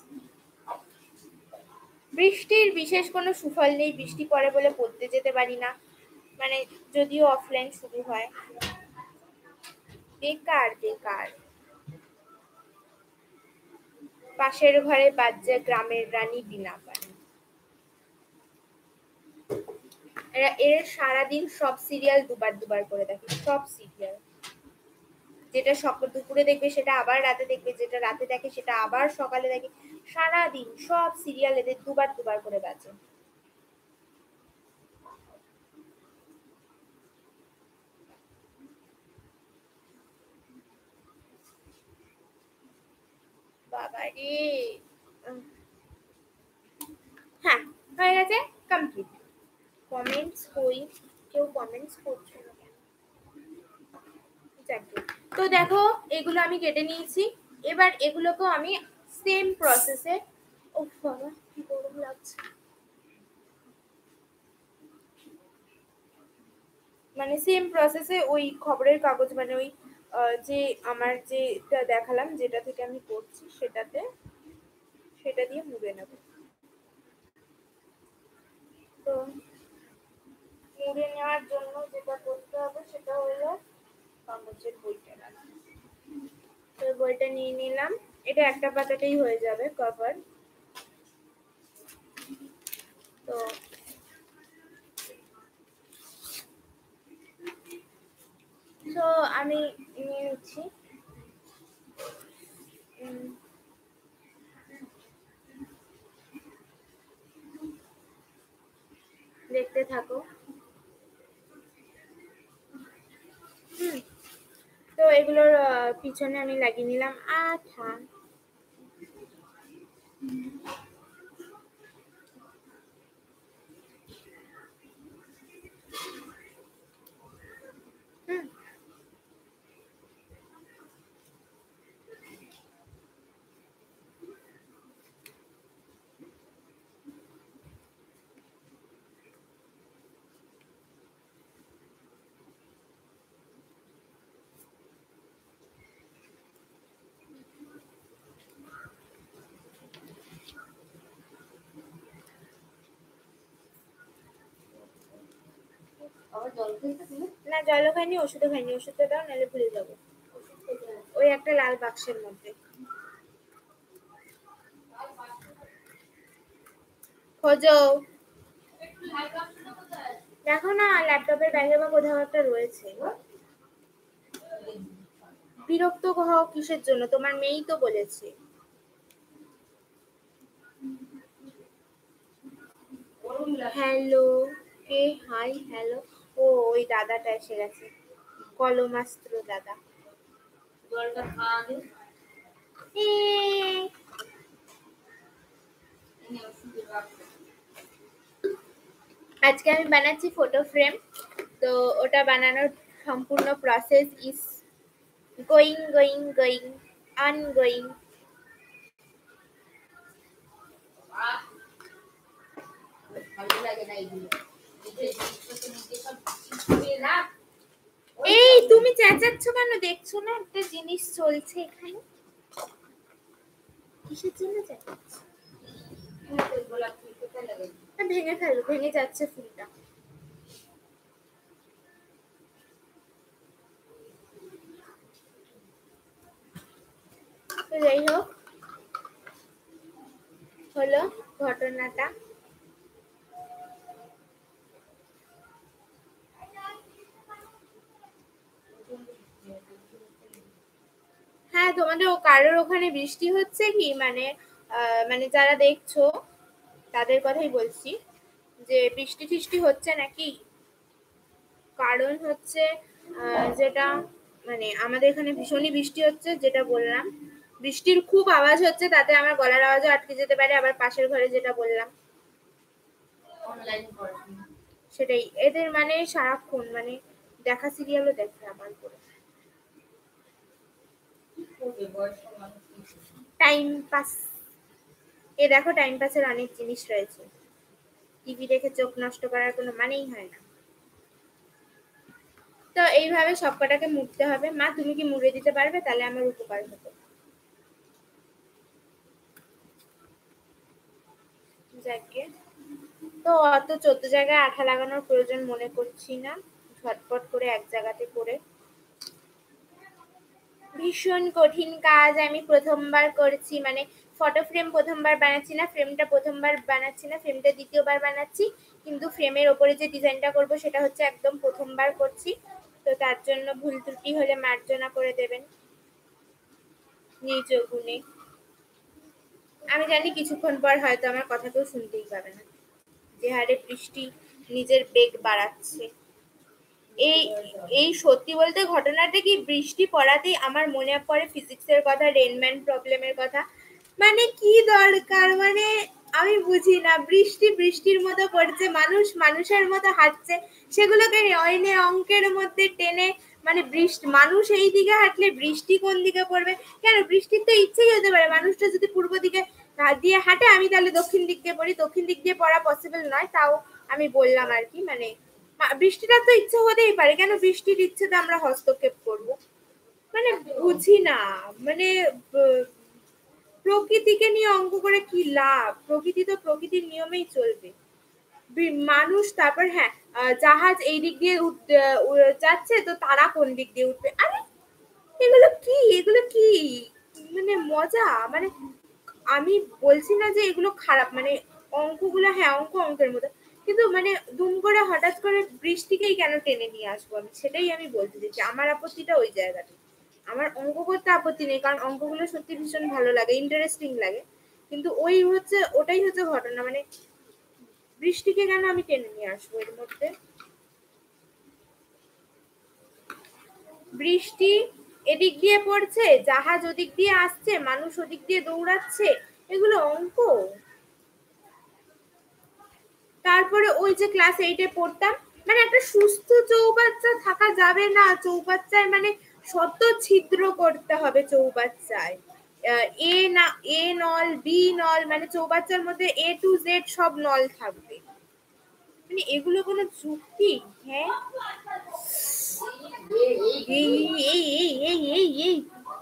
বৃষ্টির বিশেষ কোনো সুফল নেই, বৃষ্টি পড়ে বলে পড়তে যেতে পারি না, মানে যদিও অফলাইন শুরু হয়। বেকার বেকার। পাশের ঘরে বাজছে গ্রামের রানী বিনা পানি। এর সারাদিন সব সিরিয়াল দুবার দুবার করে দেখে, সব সিরিয়াল। যেটা সকাল দুপুরে দেখবে সেটা আবার রাতে দেখবে, যেটা রাতে দেখে সেটা আবার সকালে দেখে। সারাদিন সব সিরিয়াল এদের দুবার দুবার করে বাজে। বাবারে। হ্যাঁ, হয়ে গেছে, কমপ্লিট। কমেন্টস কই, কেউ কমেন্টস করছে না কেন? যাকে। তো দেখো, এগুলো আমি কেটে নিয়েছি। এবার এগুলোকেও আমি সেম প্রসেসে, ও বাবা কি গরম লাগছে, মানে সেম প্রসেসে ওই খবরের কাগজ, মানে ওই যে আমার যেটা দেখালাম, যেটা থেকে আমি করছি সেটাতে, সেটা দিয়ে মুড়ে নেব। তো মুড়ে নেওয়ার জন্য যেটা করতে হবে সেটা হলো কাগজের বইটা রাখা। তো বইটা নিয়ে নিলাম, এটা একটা পাতাতেই হয়ে যাবে কভার। তো তো আমি নিয়ে নিচ্ছি। দেখতে থাকো। তো এগুলোর পিছনে আমি লাগিয়ে নিলাম আঠা। না জলও খাইনি, ওষুধও খাইনি। ওষুধটা দাও, নাহলে ভুলে যাবো। ওই একটা লাল বাক্সের মধ্যে। খোঁজো, দেখো না ল্যাপটপের ব্যাগে বা কোথাও একটা রয়েছে। বিরক্ত হও কিসের জন্য? তোমার মেয়েই তো বলেছে। হ্যালো, কে? Hi, hello. ও, ওই দাদাটা এসে গেছে, কলমাস্ত্র দাদা। আজকে আমি বানাচ্ছি ফটো ফ্রেম। তো ওটা বানানোর সম্পূর্ণ প্রসেস ইজ গোয়িং অনগোয়িং। এই তুমি চেঁচাচ্ছ কেন? দেখছো না একটা জিনিস চলছে এখানে? কিসের জন্য চেঁচাচ্ছ? ভেঙে ফেলো, ভেঙে যাচ্ছে ফুলটা। তো যাই হোক, হলো ঘটনাটা। হ্যাঁ, তোমাদের কারোর ওখানে বৃষ্টি হচ্ছে কি? মানে মানে যারা দেখছো তাদের কথাই বলছি, যে বৃষ্টি টিষ্টি হচ্ছে নাকি? কারণ হচ্ছে যেটা মানে আমাদের এখানে ভীষণই বৃষ্টি হচ্ছে, যেটা বললাম। বৃষ্টির খুব আওয়াজ হচ্ছে, তাতে আমার গলার আওয়াজও আটকে যেতে পারে। আবার পাশের ঘরে যেটা বললাম সেটাই। এদের মানে সারাক্ষণ মানে দেখা সিরিয়ালও দেখে আমার করে। Time pass. এ দেখো, টাইম পাসের অনেক জিনিস রয়েছে। টিভি দেখে চোখ নষ্ট করার কোনো মানেই হয় না। তো এইভাবে সবকটাকে মুড়তে হবে। মা, তুমি কি মুড়ে দিতে পারবে? তাহলে আমার উপকার হতো। যাকে তো অত 14 জায়গায় আঠা লাগানোর প্রয়োজন মনে করছি না। ঝটপট করে এক জায়গাতে করে। ভীষণ কঠিন কাজ। আমি প্রথমবার করছি, মানে ফটো ফ্রেম প্রথমবার বানাচ্ছি না, ফ্রেমটা প্রথমবার বানাচ্ছি না, ফ্রেমটা দ্বিতীয়বার বানাচ্ছি। কিন্তু ফ্রেমের ওপরে যে ডিজাইনটা করব সেটা হচ্ছে একদম প্রথমবার করছি। তো তার জন্য ভুল ত্রুটি হলে মার্জনা করে দেবেন নিজ গুণে। আমি জানি কিছুক্ষণ পর হয়তো আমার কথা কেউ শুনতেই পাবে না, যে হারে বৃষ্টি নিজের বেগ বাড়াচ্ছে। এই এই সত্যি বলতে ঘটনাটা কি, বৃষ্টি পড়াতেই আমার মনে পড়ে ফিজিক্সের কথা, রেনম্যান প্রবলেমের কথা। মানে কি দরকার? মানে আমি বুঝি না, বৃষ্টি বৃষ্টির মতো পড়ছে, মানুষ মানুষের মতো হাঁটছে, সেগুলোকে অয়নে অঙ্কের মধ্যে টেনে, মানে বৃষ্টি মানুষ এই দিকে হাঁটলে বৃষ্টি কোন দিকে পড়বে? কেন? বৃষ্টির তো ইচ্ছেই হতে পারে মানুষটা যদি পূর্ব দিকে দিয়ে হাঁটে, আমি তাহলে দক্ষিণ দিক দিয়ে পড়ি। দক্ষিণ দিক দিয়ে পড়া পসিবল নয়, তাও আমি বললাম আর কি। মানে বৃষ্টিটার তো ইচ্ছে হতেই পারে, কেন বৃষ্টির ইচ্ছেতে আমরা হস্তক্ষেপ করব? মানে বুঝি না। মানে প্রকৃতিকে নিয়ে অঙ্ক করে কি লাভ? প্রকৃতি তো প্রকৃতির নিয়মেই চলবে। মানুষ, তারপর হ্যাঁ, জাহাজ এই দিক দিয়ে যাচ্ছে, তো তারা কোন দিক দিয়ে উঠবে? আরে এগুলো কি? এগুলো কি মানে মজা? মানে আমি বলছি না যে এগুলো খারাপ, মানে অঙ্কগুলো, হ্যাঁ অঙ্ক অঙ্কের মতো, কিন্তু মানে দুম করে হঠাৎ করে বৃষ্টিকেই কেন টেনে নিয়ে আসবো? আমি সেটাই আমি বলতে চাইছি। আমার আপত্তিটা ওই জায়গাটা। আমার অঙ্ক করতে আপত্তি নেই, কারণ অঙ্কগুলো সত্যি ভীষণ ভালো লাগে, ইন্টারেস্টিং লাগে। কিন্তু ওই হচ্ছে, ওটাই হচ্ছে ঘটনা, মানে বৃষ্টিকে কেন আমি টেনে নিয়ে আসবো এর মধ্যে? বৃষ্টি এদিক দিয়ে পড়ছে, জাহাজ ওদিক দিয়ে আসছে, মানুষ ওদিক দিয়ে দৌড়াচ্ছে, এগুলো অঙ্ক? তারপরে ওই যে ক্লাস 8-এ পড়তাম, মানে একটা সুস্থ চৌবাচ্চা থাকা যাবে না? চৌবাচ্চায় মানে শত ছিদ্র করতে হবে চৌবাচ্চায়। এ না, এ নল, বি নল, মানে চৌবাচ্চার মধ্যে A to Z সব নল থাকবে। মানে এগুলো কোনো যুক্তি? হ্যাঁ, এই এই এই এই এই এই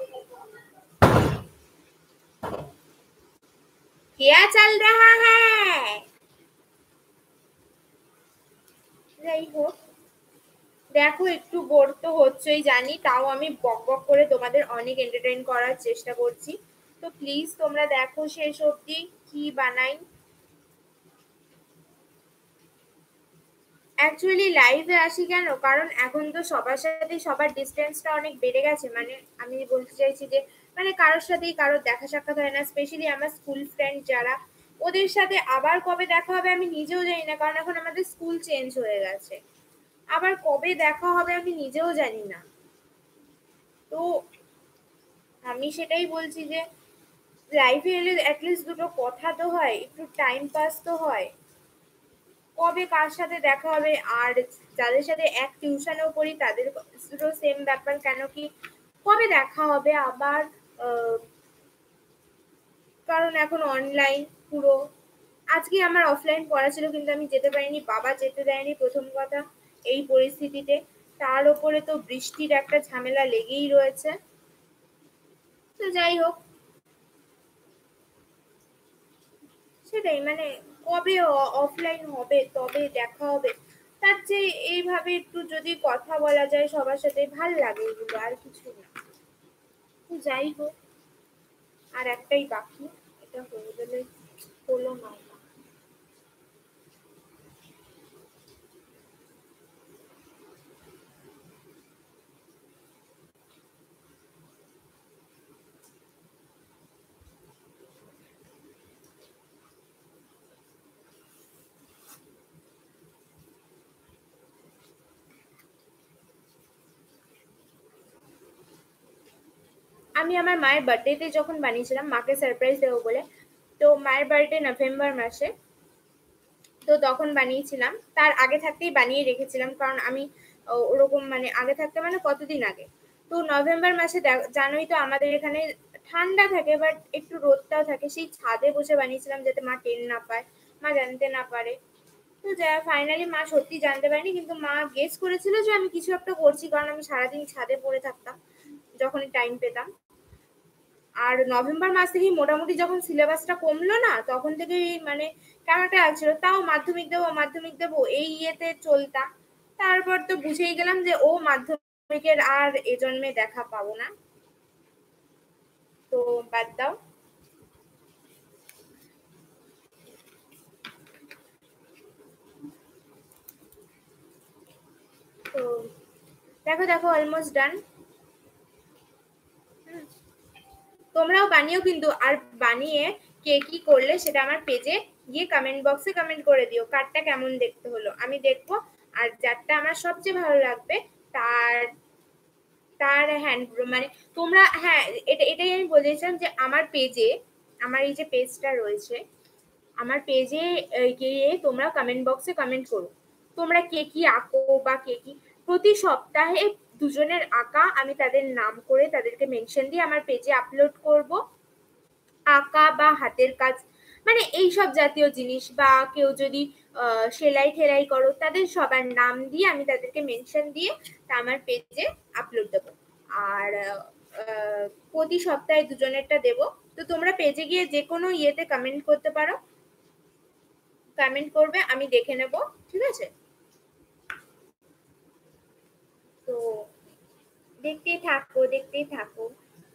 क्या चल रहा है? যাই হোক, দেখো একটু বোর তো হচ্ছই জানি, তাও আমি বক বক করে তোমাদের অনেক এন্টারটেইন করার চেষ্টা করছি। তো প্লিজ তোমরা দেখো শেষ অবধি কি বানাই। অ্যাকচুয়ালি লাইভে আসি কেন, কারণ এখন তো সবার সাথে সবার ডিস্টেন্সটা অনেক বেড়ে গেছে। মানে আমি বলতে চাইছি যে মানে কারোর সাথেই কারোর দেখা সাক্ষাৎ হয় না, স্পেশালি আমার স্কুল ফ্রেন্ড যারা, ওদের সাথে আবার কবে দেখা হবে আমি নিজেও জানি না, কারণ এখন আমাদের স্কুল চেঞ্জ হয়ে গেছে। আবার কবে দেখা হবে আমি নিজেও জানি না। তো আমি সেটাই বলছি যে লাইফে এলে অ্যাটলিস্ট দুটো কথা তো হয়, একটু টাইম পাস তো হয়। কবে কার সাথে দেখা হবে, আর যাদের সাথে এক টিউশনেও পড়ি তাদের সেম ব্যাপার, কেন কি কবে দেখা হবে আবার। কারণ এখন অনলাইন পুরো। আজকে আমার অফলাইন পড়া ছিল কিন্তু আমি যেতে পারিনি, বাবা যেতে দেয়নি প্রথম কথা এই পরিস্থিতিতে। তার উপরে তো বৃষ্টির একটা ঝামেলা লেগেই রয়েছে। তো যাই হোক, সেটাই মানে কবে অফলাইন হবে তবে দেখা হবে, তার চেয়ে এইভাবে একটু যদি কথা বলা যায় সবার সাথে ভাল লাগে, এগুলো আর কিছু না। তো যাই হোক, আর একটাই বাকি, এটা হয়ে গেলে হলো না। আমি আমার মায়ের বার্থডেতে যখন বানিয়েছিলাম মাকে সারপ্রাইজ দেবো বলে, তো মায়ের বার্থডে নভেম্বর মাসে, তো তখন বানিয়েছিলাম। তার আগে থাকতেই বানিয়ে রেখেছিলাম, কারণ আমি ওরকম মানে আগে থাকতে মানে কতদিন আগে, তো নভেম্বর মাসে জানোই তো আমাদের এখানে ঠান্ডা থাকে বাট একটু রোদটাও থাকে, সেই ছাদে বসে বানিয়েছিলাম যাতে মা টের না পায়, মা জানতে না পারে। তো যা ফাইনালি মা সত্যি জানতে পারেনি, কিন্তু মা গেস করেছিল যে আমি কিছু একটা করছি, কারণ আমি সারাদিন ছাদে পড়ে থাকতাম যখনই টাইম পেতাম। আর নভেম্বর মাস থেকেই মোটামুটি যখন সিলেবাসটা কমলো না, তখন থেকেই মানে কেমন একটা লাগছিল, তাও মাধ্যমিক দেবো মাধ্যমিক দেবো এই ইয়েতে চলতাম। তারপর তো বুঝেই গেলাম যে ও মাধ্যমিকের আর এ জন্মে দেখা পাবো না, তো বাদ দাও। তো দেখো দেখো অলমোস্ট ডান। তোমরাও বানিও কিন্তু, আর বানিয়ে কে কি করলে সেটা আমার পেজে গিয়ে কমেন্ট বক্সে কমেন্ট করে দিও, কারটা কেমন দেখতে হলো আমি দেখবো। আর যারটা আমার সবচেয়ে ভালো লাগবে তার তার হ্যান্ড মানে তোমরা, হ্যাঁ, এটাই আমি বলেছিলাম যে আমার পেজে, আমার এই যে পেজটা রয়েছে, আমার পেজে গিয়ে তোমরা কমেন্ট বক্সে কমেন্ট করো তোমরা কে কি আঁকো বা কে কি। প্রতি সপ্তাহে দুজনের আঁকা আমি তাদের নাম করে তাদেরকে মেনশন দিয়ে আমার পেজে আপলোড করব। আঁকা বা হাতের কাজ মানে এই সব জাতীয় জিনিস, বা কেউ যদি সেলাই ঠেলাই করো তাদের সবার নাম দিয়ে আমি তাদেরকে মেনশন দিয়ে তা আমার পেজে আপলোড দেবো। আর প্রতি সপ্তাহে দুজনেরটা দেব। তো তোমরা পেজে গিয়ে যে কোনো ইয়েতে কমেন্ট করতে পারো, কমেন্ট করবে আমি দেখে নেব, ঠিক আছে? তো দেখতেই থাকো দেখতেই থাকো।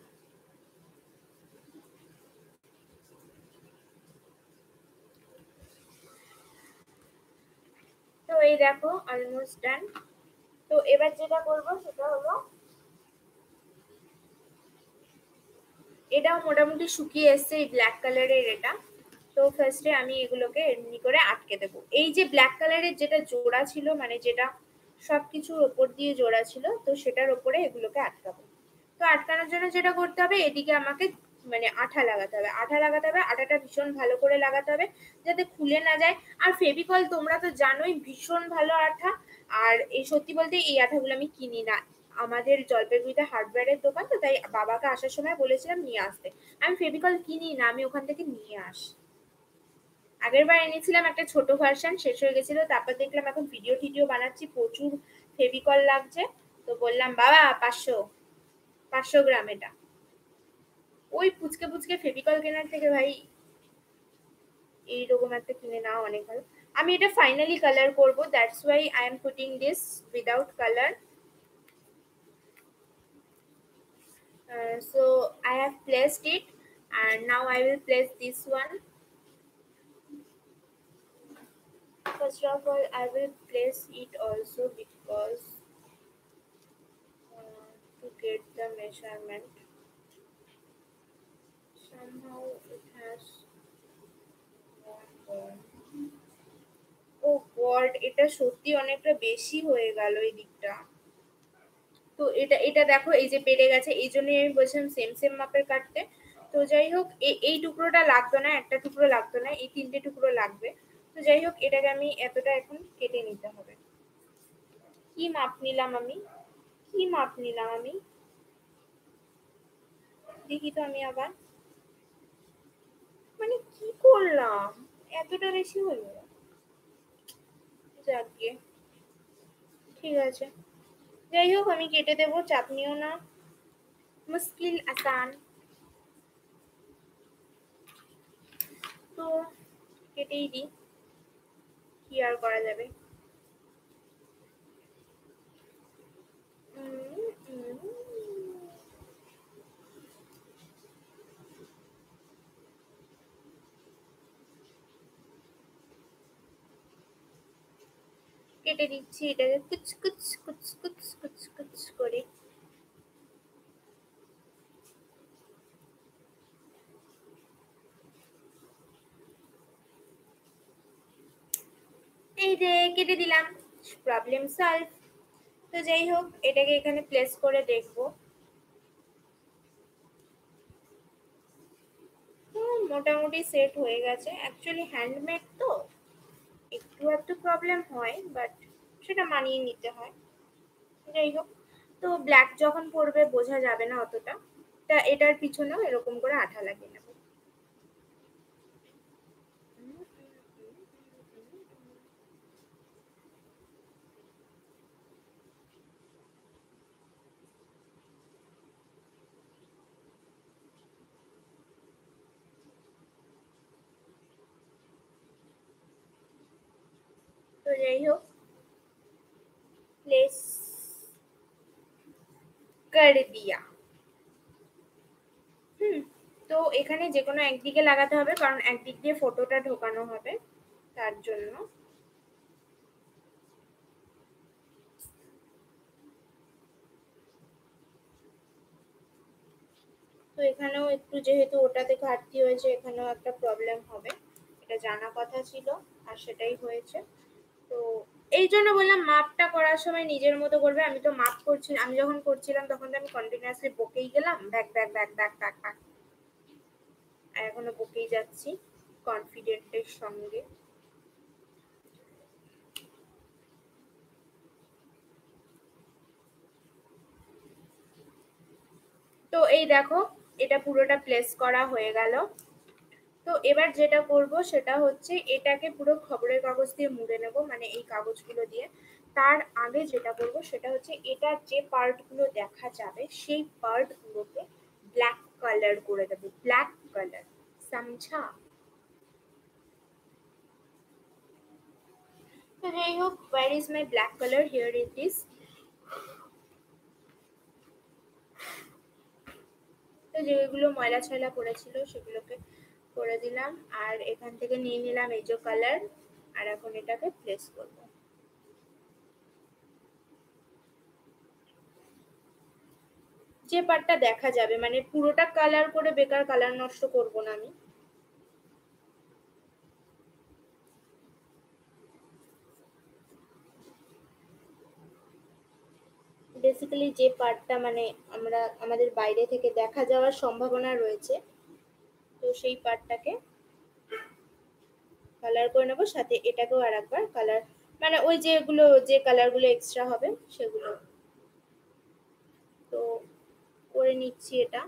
তো এই দেখো অলমোস্ট ডান। তো এবার যেটা করবো সেটা হলো, এটাও মোটামুটি শুকিয়ে এসছে এই ব্ল্যাক কালারের এটা। তো ফার্স্টে আমি এগুলোকে এমনি করে আটকে দেবো। এই যে ব্ল্যাক কালারের যেটা জোড়া ছিল মানে যেটা সবকিছুর ওপর দিয়ে জোড়া ছিল, তো সেটার ওপরে এগুলোকে আটকাবো। তো আটকানোর জন্য যেটা করতে হবে, এদিকে আমাকে মানে আঠা লাগাতে হবে, আঠা লাগাতে হবে, আঠাটা ভীষণ ভালো করে লাগাতে হবে যাতে খুলে না যায়। আর ফেভিকল তোমরা তো জানোই ভীষণ ভালো আঠা। আর এই সত্যি বলতে এই আঠাগুলো আমি কিনি না, আমাদের জলপাইগুড়িতে হার্ডওয়্যারের দোকান, তো তাই বাবাকে আসার সময় বলেছিলাম নিয়ে আসতে। আমি ফেভিকল কিনি না, আমি ওখান থেকে নিয়ে আসি। আগের বার এনেছিলাম একটা ছোট ভার্সন, শেষ হয়ে গেছিল, তারপর দেখলাম এখন ভিডিও টিডিও বানাচ্ছি প্রচুর ফেভিকল লাগছে, তো বললাম বাবা 500 গ্রাম এটা। ওই পুচকে পুচকে ফেভিকল কেনার থেকে ভাই এইরকম একটা কিনে নেওয়া অনেক ভালো। আমি এটা ফাইনালি কালার করব, that's why I am putting this without colour. So I have placed it, and now I will place this one. First of all, I will place it also because to get the measurement. Somehow it has gone. Oh God, এটা সত্যি অনেকটা বেশি হয়ে গেল এই দিকটা। তো এটা এটা দেখো এই যে বেড়ে গেছে, এই জন্যই আমি বলছিলাম সেম সেম মাপের কাটতে। তো যাই হোক, এই টুকরোটা লাগতো না, একটা টুকরো লাগতো না, এই তিনটে টুকরো লাগবে। তো যাই হোক, এটাকে আমি এতটা এখন কেটে নিতে হবে। কি মাপ নিলাম আমি, কি মাপ নিলাম আমি দেখি তো আমি আবার, মানে কি করলাম, এতটা বেশি হলো। যাকে ঠিক আছে, যাই হোক আমি কেটে দেবো, চাপ নিও না, মুশকিল আসান। তো কেটেই দিই, কি আর করা যাবে। কেটে দিচ্ছি এটাকে কুচ কুচ কুচ কুচ কুচ কুচ করে। এই যে কেটে দিলাম, প্রবলেম সলভ। তো যাই হোক, এটাকে এখানে প্লেস করে দেখবো। মোটামুটি সেট হয়ে গেছে, অ্যাকচুয়ালি হ্যান্ডমেড তো একটু একটু প্রবলেম হয়, বাট সেটা মানিয়ে নিতে হয়। যাই হোক, তো ব্ল্যাক যখন পরবে বোঝা যাবে না অতটা, তা এটার পিছনেও এরকম করে আঠা লাগিয়ে নেব। তো যাই হোক, প্লেস করে দিয়া। তো এখানে যে কোনো একদিকে লাগাতে হবে, কারণ একদিক দিয়ে ফটোটা ঢোকানো হবে, তার জন্য। তো এখানেও একটু, যেহেতু ওটাতে ঘাটতি হয়েছে, এখানেও একটা প্রবলেম হবে, এটা জানা কথা ছিল, আর সেটাই হয়েছে। তো এই জন্য বললাম মাপটা করার সময় নিজের মতো করবে। আমি তো মাপ করছি, আমি যখন করছিলাম তখন তো আমি কন্টিনিউয়াসলি বকেই গেলাম, back back back back back back, আর এখনো বকেই যাচ্ছি কনফিডেন্টের সঙ্গে। তো এই দেখো, এটা পুরোটা প্লেস করা হয়ে গেল। তো এবার যেটা করব সেটা হচ্ছে এটাকে পুরো খবরের কাগজ দিয়ে মুড়ে নেব, মানে এই কাগজগুলো দিয়ে। তার আগে যেটা করব সেটা হচ্ছে এটার যে পার্টগুলো দেখা যাবে সেই পার্টগুলোকে ব্ল্যাক কালার করে দেব, ব্ল্যাক কালার, সমঝা? তো যাই হোক, where is my black color? Here it is. তো যেগুলো ময়লা ছয়লা পড়েছিল সেগুলোকে করে দিলাম, আর এখান থেকে নিয়ে নিলাম এই যে কালার, আর এখন এটাকে প্লেস করব। যে পার্টটা দেখা যাবে, মানে পুরোটা কালার করে বেকার কালার নষ্ট করব না আমি। বেসিক্যালি যে পার্টটা মানে আমরা আমাদের বাইরে থেকে দেখা যাওয়ার সম্ভাবনা রয়েছে, তো সেই পার্টটাকে কালার করে নেবো, সাথে এটাকেও আর একবার কালার, মানে ওই যেগুলো যে কালারগুলো এক্সট্রা হবে সেগুলো। তো করে নিচ্ছি এটা।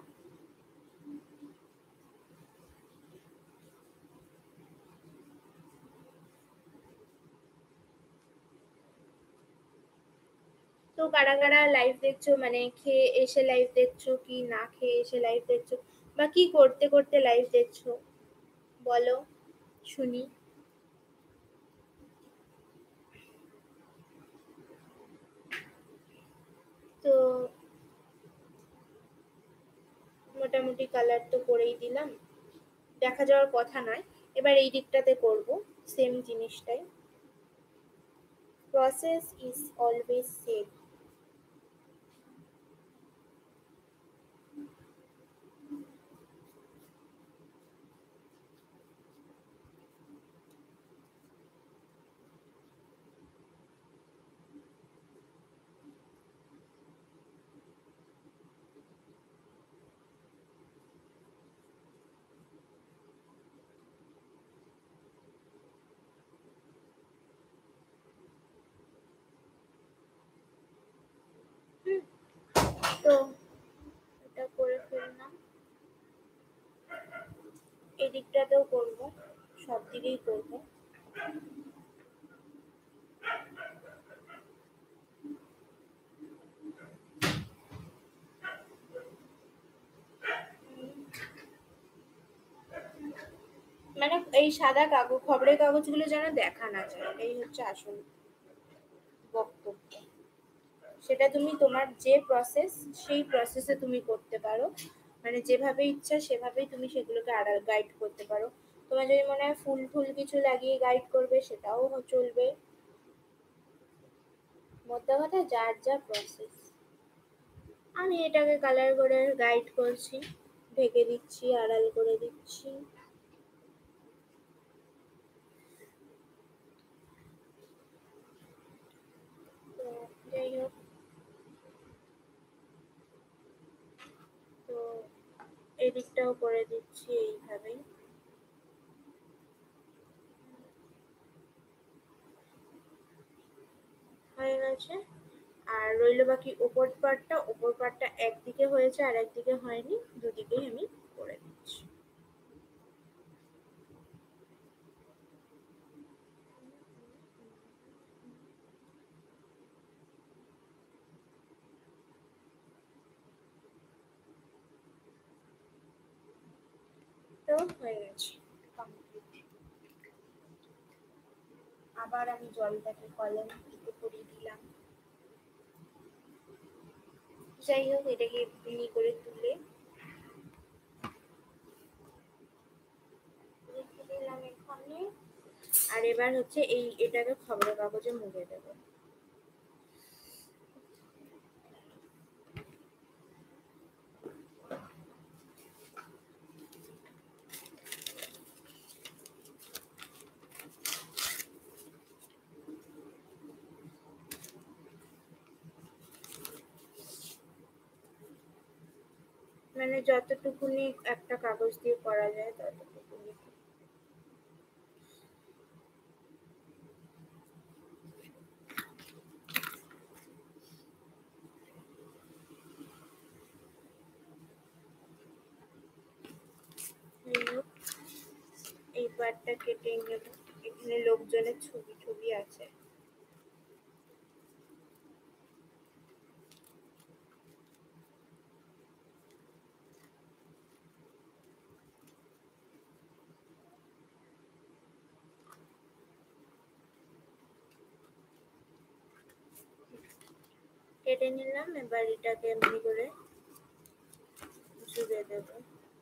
তো কারা কারা লাইভ দেখছো, মানে খেয়ে এসে লাইভ দেখছো কি না খেয়ে এসে লাইভ দেখছো, বা কি করতে করতে লাইভ দেখছো, বলো শুনি। মোটামুটি কালার তো করেই দিলাম, দেখা যাওয়ার কথা নয়। এবার এই দিকটাতে করব সেম জিনিসটাই। Process is always same. তো এটা করে ফেললাম, এদিকটাতেও করব, সব দিকেই করব। মানে এই সাদা কাগজ, খবরের কাগজগুলো যেন দেখা না যায়, এই হচ্ছে আসল বক্তব্য। সেটা তুমি তোমার যে প্রসেস, সেই প্রসেসে তুমি করতে পারো, মানে যেভাবে ইচ্ছা সেভাবেই তুমি সেগুলোকে আড়াল গাইড করতে পারো। তোমার যদি মনে হয় ফুল ফুল কিছু লাগিয়ে গাইড করবে, সেটাও চলবে। মোদ্দা কথা যার যা প্রসেস। আমি এটাকে কালার করে গাইড করছি, ঢেকে দিচ্ছি, আড়াল করে দিচ্ছি। তো যাই হোক, তো এদিকটাও করে দিচ্ছি এইভাবেই। হয়ে গেছে। আর রইল বাকি ওপর পার্টটা। ওপর পার্টটা একদিকে হয়েছে আর একদিকে হয়নি, দুদিকেই আমি করে দিচ্ছি। তো হয়ে গেছে, কমপ্লিট। আবার আমি জলটাকে কলম দিতে পরিয়ে দিলাম। যাই হোক, এটাকে এমনি করে তুলে রেখে দিলাম এখানে। আর এবার হচ্ছে এটাকে খবরের কাগজে মুড়ে দেবো। মানে যতটুকুনি একটা কাগজ দিয়ে করা যায় ততটুকুনি। যাই হোক, এই পার্টটা কেটে নেব। এখানে লোকজনের ছবি ছবি আছে। কেটে নিলাম, এবার এটাকে এমনি করে জুড়ে দেবো।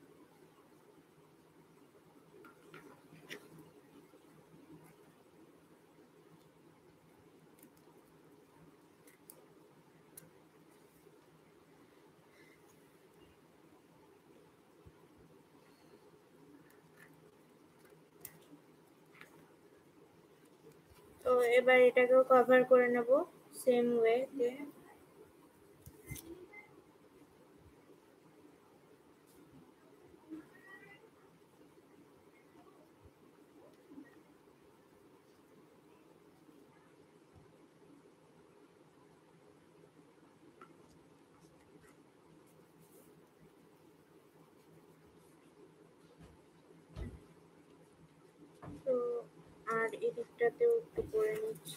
তো এবার এটাকেও কভার করে নেব সেম ওয়েতে। তো আর এদিকটাতেও একটু করে নিচ্ছি।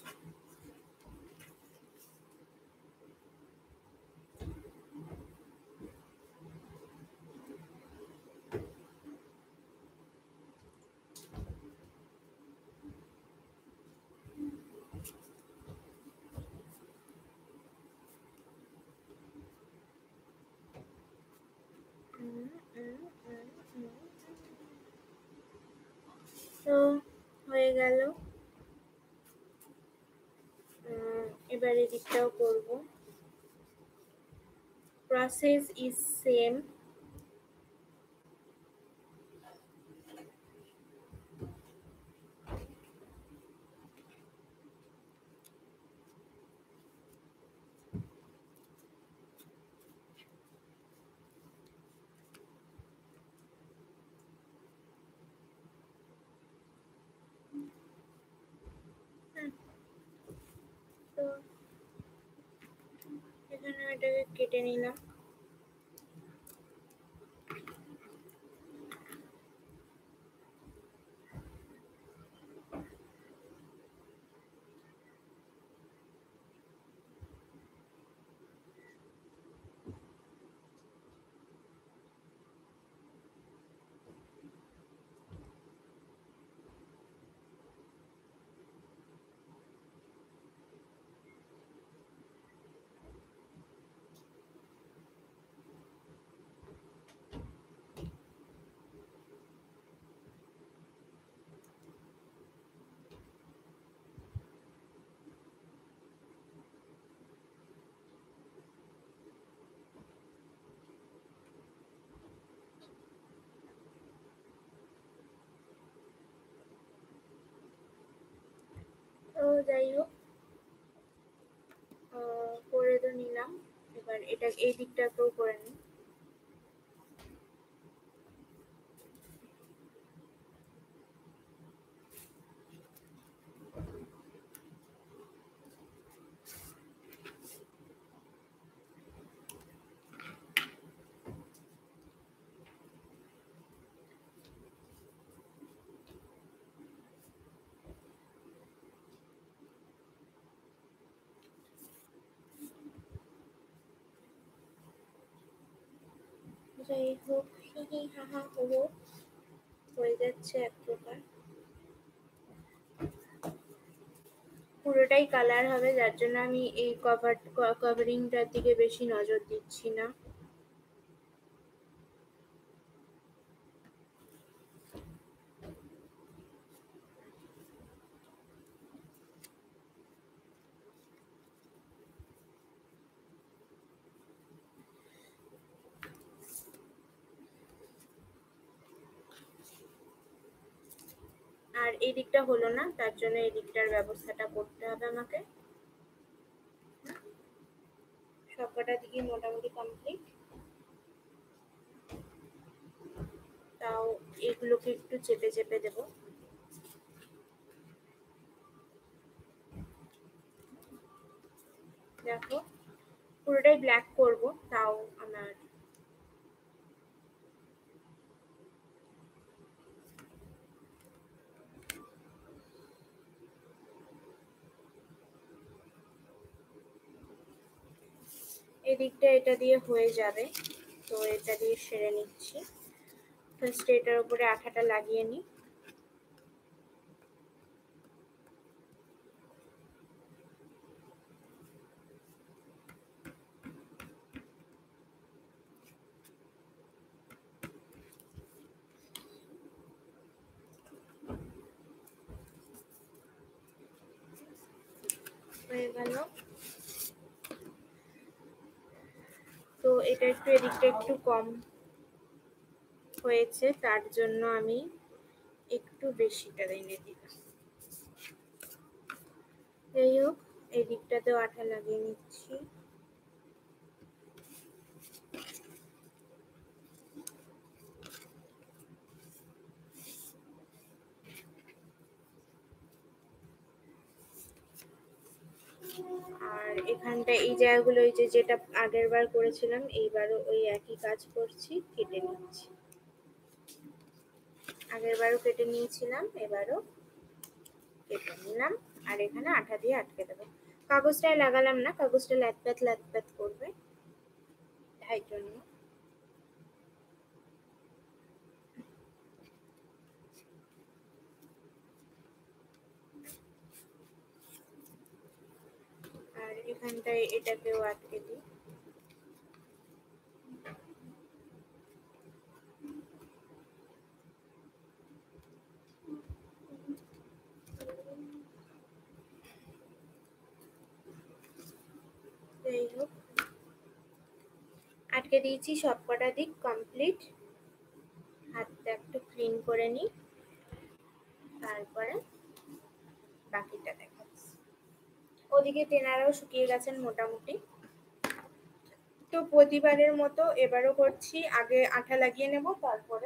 গেল। এবার এদিকটাও করব। Process is same. তো এখানে এটাকে কেটে নিলাম। তো যাই হোক, করে তো নিলাম। এবার এটা এই দিকটাকেও করে নিই। যাই হোক, হি হি হা হা হো হো হয়ে যাচ্ছে এক প্রকার। পুরোটাই কালার হবে, যার জন্য আমি এই কভারিংটার দিকে বেশি নজর দিচ্ছি না। আর এই দিকটা হলো না, তার জন্য এই দিকটার ব্যবস্থাটা করতে হবে আমাকে। সবকটা দিকে মোটামুটি কমপ্লিট। তাও এগুলোকে একটু চেপে চেপে দেব। দেখো, পুরোটাই ব্ল্যাক করব, তাও আমার এদিকটা এটা দিয়ে হয়ে যাবে। তো এটা দিয়ে সেরে নিচ্ছি। ফার্স্ট এটার উপরে আঠাটা লাগিয়ে নিই। হয়ে গেল। তো এটা একটু এদিকটা একটু কম হয়েছে, তার জন্য আমি একটু বেশিটা এনে দিলাম। যাই হোক, এই দিকটাতেও আঠা লাগিয়ে নিচ্ছি। আর এখানটা এই জায়গাগুলো, এই যে যেটা আগের বার করেছিলাম, এইবারও ওই একই কাজ করছি, কেটে নিচ্ছি। আগের বারও কেটে নিয়েছিলাম, এবারও কেটে নিলাম। আর এখানে আঠা দিয়ে আটকে দেবো। কাগজটায় লাগালাম না, কাগজটা ল্যাটপ্যাট ল্যাটপ্যাট করবে, তাই জন্য। আর এখানটায় এটাকেও আটকে দিই। যাই হোক, আটকে দিয়েছি, সব কটা দিক কমপ্লিট। হাতটা একটু ক্লিন করে নিই, তারপরে বাকিটা দেখাচ্ছি। ওদিকে তেনারাও শুকিয়ে গেছেন মোটামুটি। তো প্রতিবারের মতো এবারও করছি, আগে আঠা লাগিয়ে নেব, তারপরে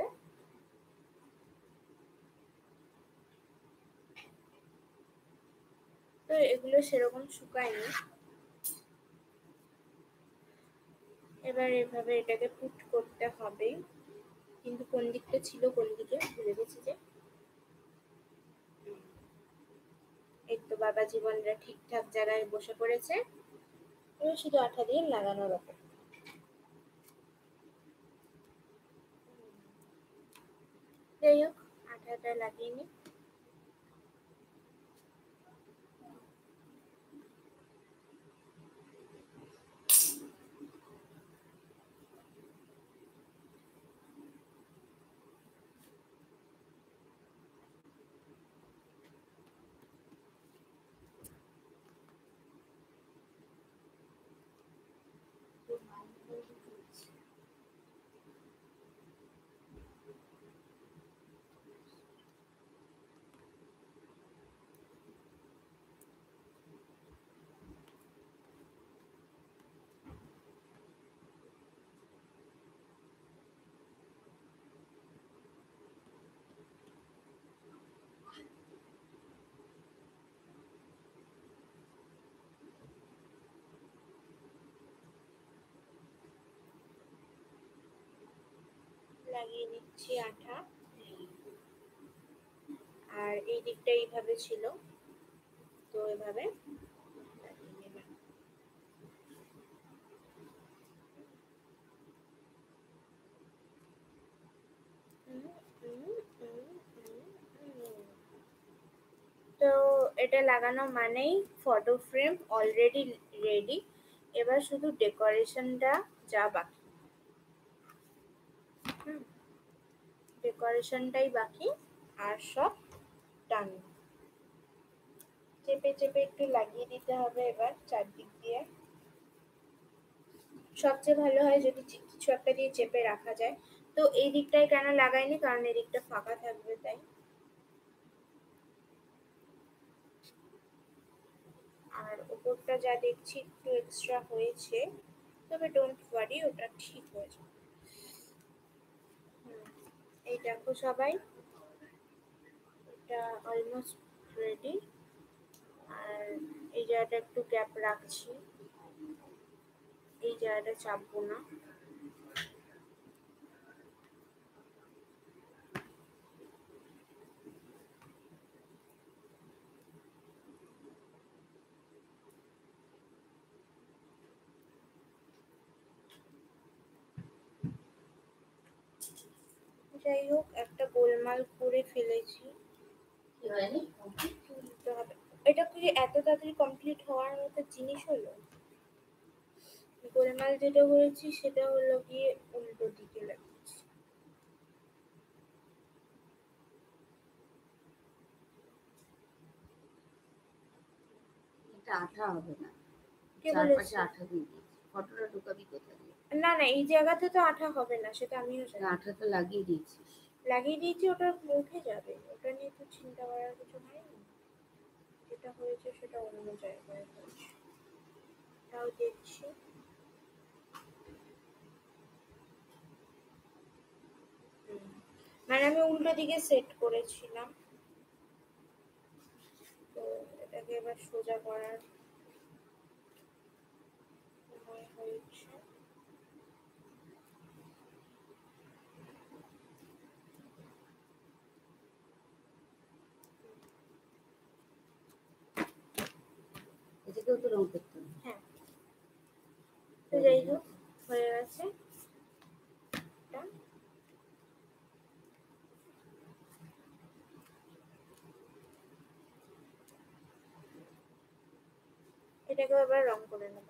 তো এগুলো সেরকম শুকায়নি। এবার এভাবে এটাকে পুট করতে হবে, কিন্তু কোন দিকটা ছিল কোন দিকে ভুলে গেছি যে। এই তো বাবা জীবনরা ঠিকঠাক জায়গায় বসে পড়েছে, এবার শুধু আঠা দিয়ে লাগানোর ওপর। যাই হোক, আঠাটা লাগিয়ে নিই। লাগিয়ে নিচ্ছি আঠা। আর এই দিকটা এইভাবে ছিল, তো এভাবে লাগিয়ে নেবেন। তো এটা লাগানো মানেই ফটো ফ্রেম অলরেডি রেডি। এবার শুধু ডেকোরেশনটা যা বাকি, ডেকোরেশনটাই বাকি, আর সব ডান। চেপে চেপে একটু লাগিয়ে দিতে হবে এবার চারদিক দিয়ে। সবচেয়ে ভালো হয় যদি কিছু একটা দিয়ে চেপে রাখা যায়। তো এই দিকটায় কেন লাগাইনি, কারণ এই দিকটা ফাঁকা থাকবে তাই। আর উপরটা যা দেখছি একটু এক্সট্রা হয়েছে, তবে ডোন্ট ওয়ারি, ওটা ঠিক হয়ে যাবে। এই দেখো সবাই, এটা অলমোস্ট রেডি। আর এই জায়গাটা একটু গ্যাপ রাখছি, এই জায়গাটা চাপবো না। যাই হোক, একটা গোলমাল করে ফেলেছি, তুলতে হবে। এটা কি এত তাড়াতাড়ি কমপ্লিট হওয়ার মতো জিনিস হলো? গোলমাল যেটা করেছি সেটা হলো গিয়ে উল্টো দিকে লাগিয়েছি। এটা আঠা হবে না, কে চারপাশে বলেছে? আঠা দিয়ে দিয়েছি। ফটোটা ঢুকাবি কোথা দিয়ে? না না, এই জায়গাতে তো আঠা হবে না, সেটা আমিও জানি। আঠা তো লাগিয়ে দিয়েছিস। লাগিয়ে দিয়েছি, ওটা উঠে যাবে, ওটা নিয়ে তো চিন্তা করার কিছু হয়নি। যেটা হয়েছে সেটা অন্য জায়গায় হয়েছে, তাও দেখছি। মানে আমি উল্টো দিকে সেট করেছিলাম, তো এটাকে এবার সোজা করার সময় হয়েছে। এটাকেও তো রং করতে হবে। হ্যাঁ, তো যাই হোক, হয়ে গেছে এটা। এটাকেও এবার রং করে নেবো।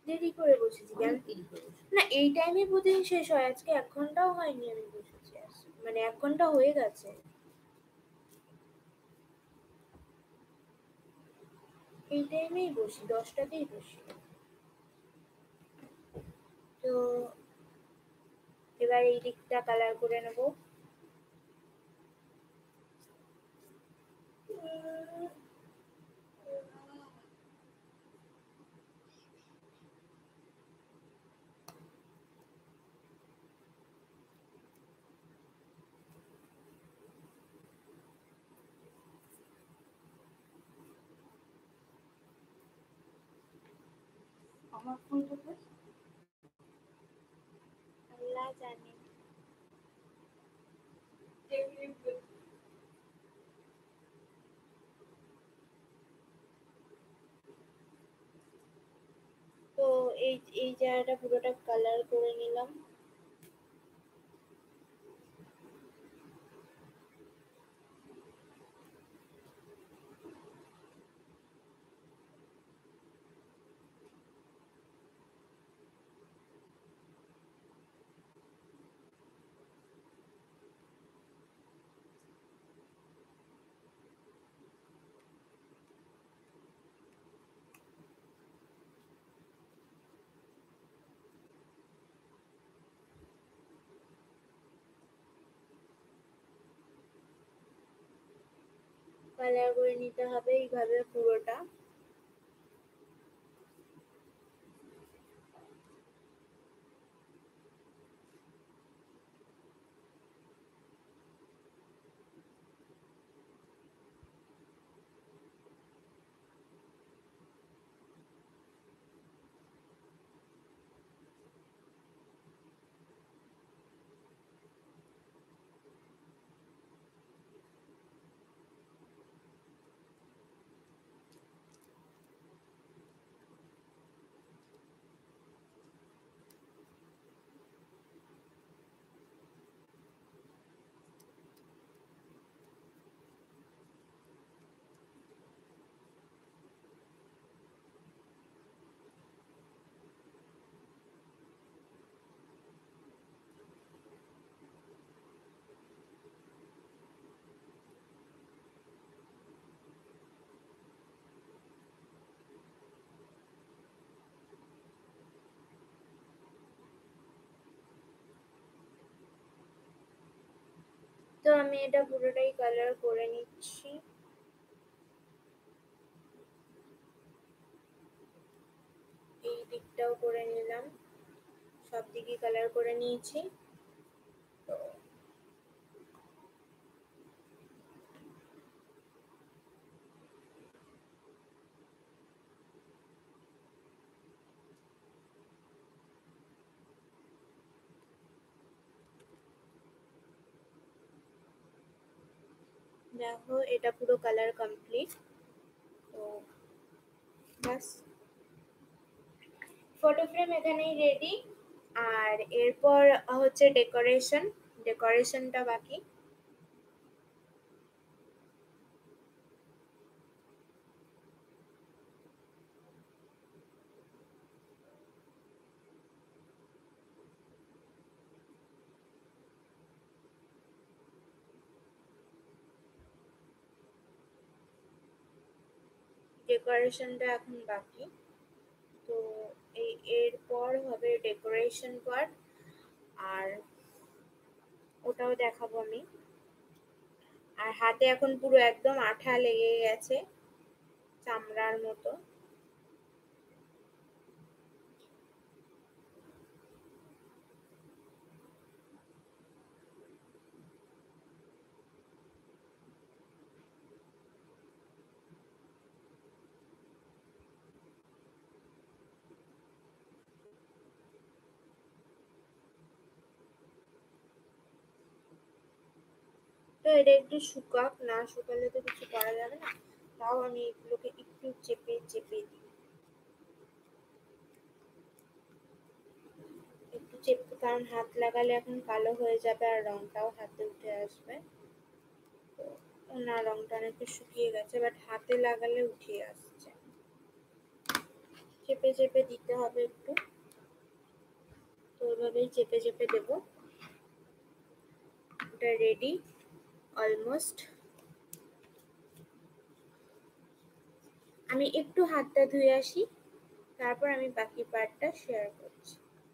দেরি করে বসেছি কেন? অনেক দেরি করে বসে। না এই টাইমে প্রতিদিন শেষ হয়, আজকে 1 ঘন্টাও হয়নি আমি বসেছি, মানে 1 ঘন্টা হয়ে গেছে। এই টাইমেই বসি, 10টাতেই বসি। তো এবার এই দিকটা কালার করে নেব। আমার ফুলটা তো আল্লাহ জানে। তো এই জায়গাটা পুরোটা কালার করে নিলাম। কালার করে নিতে হবে এইভাবে পুরোটা। তো আমি এটা পুরোটাই কালার করে নিচ্ছি। এই দিকটাও করে নিলাম, সব দিকে কালার করে নিয়েছি। তো দেখো এটা পুরো কালার কমপ্লিট। তো বাস ফটো ফ্রেম এখানেই রেডি। আর এরপর হচ্ছে ডেকোরেশনটা বাকি। ডেকোরেশনটা এখন বাকি। তো এরপর হবে ডেকোরেশন পার্ট, আর ওটাও দেখাবো আমি। আর হাতে এখন পুরো একদম আঠা লেগে গেছে, চামড়ার মতো। তো এটা একটু শুকাক, না শুকালে তো কিছু করা যাবে না। তাও আমি এগুলোকে একটু চেপে চেপে দিই, একটু চেপে, কারণ হাত লাগালে এখন কালো হয়ে যাবে আর রংটাও হাতে উঠে আসবে। তো না, রংটা অনেকটা শুকিয়ে গেছে, বাট হাতে লাগালে উঠিয়ে আসছে। চেপে চেপে দিতে হবে একটু, তো ওইভাবেই চেপে চেপে দেবো। এটা রেডি অলমোস্ট। আমি একটু হাতটা ধুয়ে আসি, তারপর আমি বাকি পার্টটা শেয়ার করছি।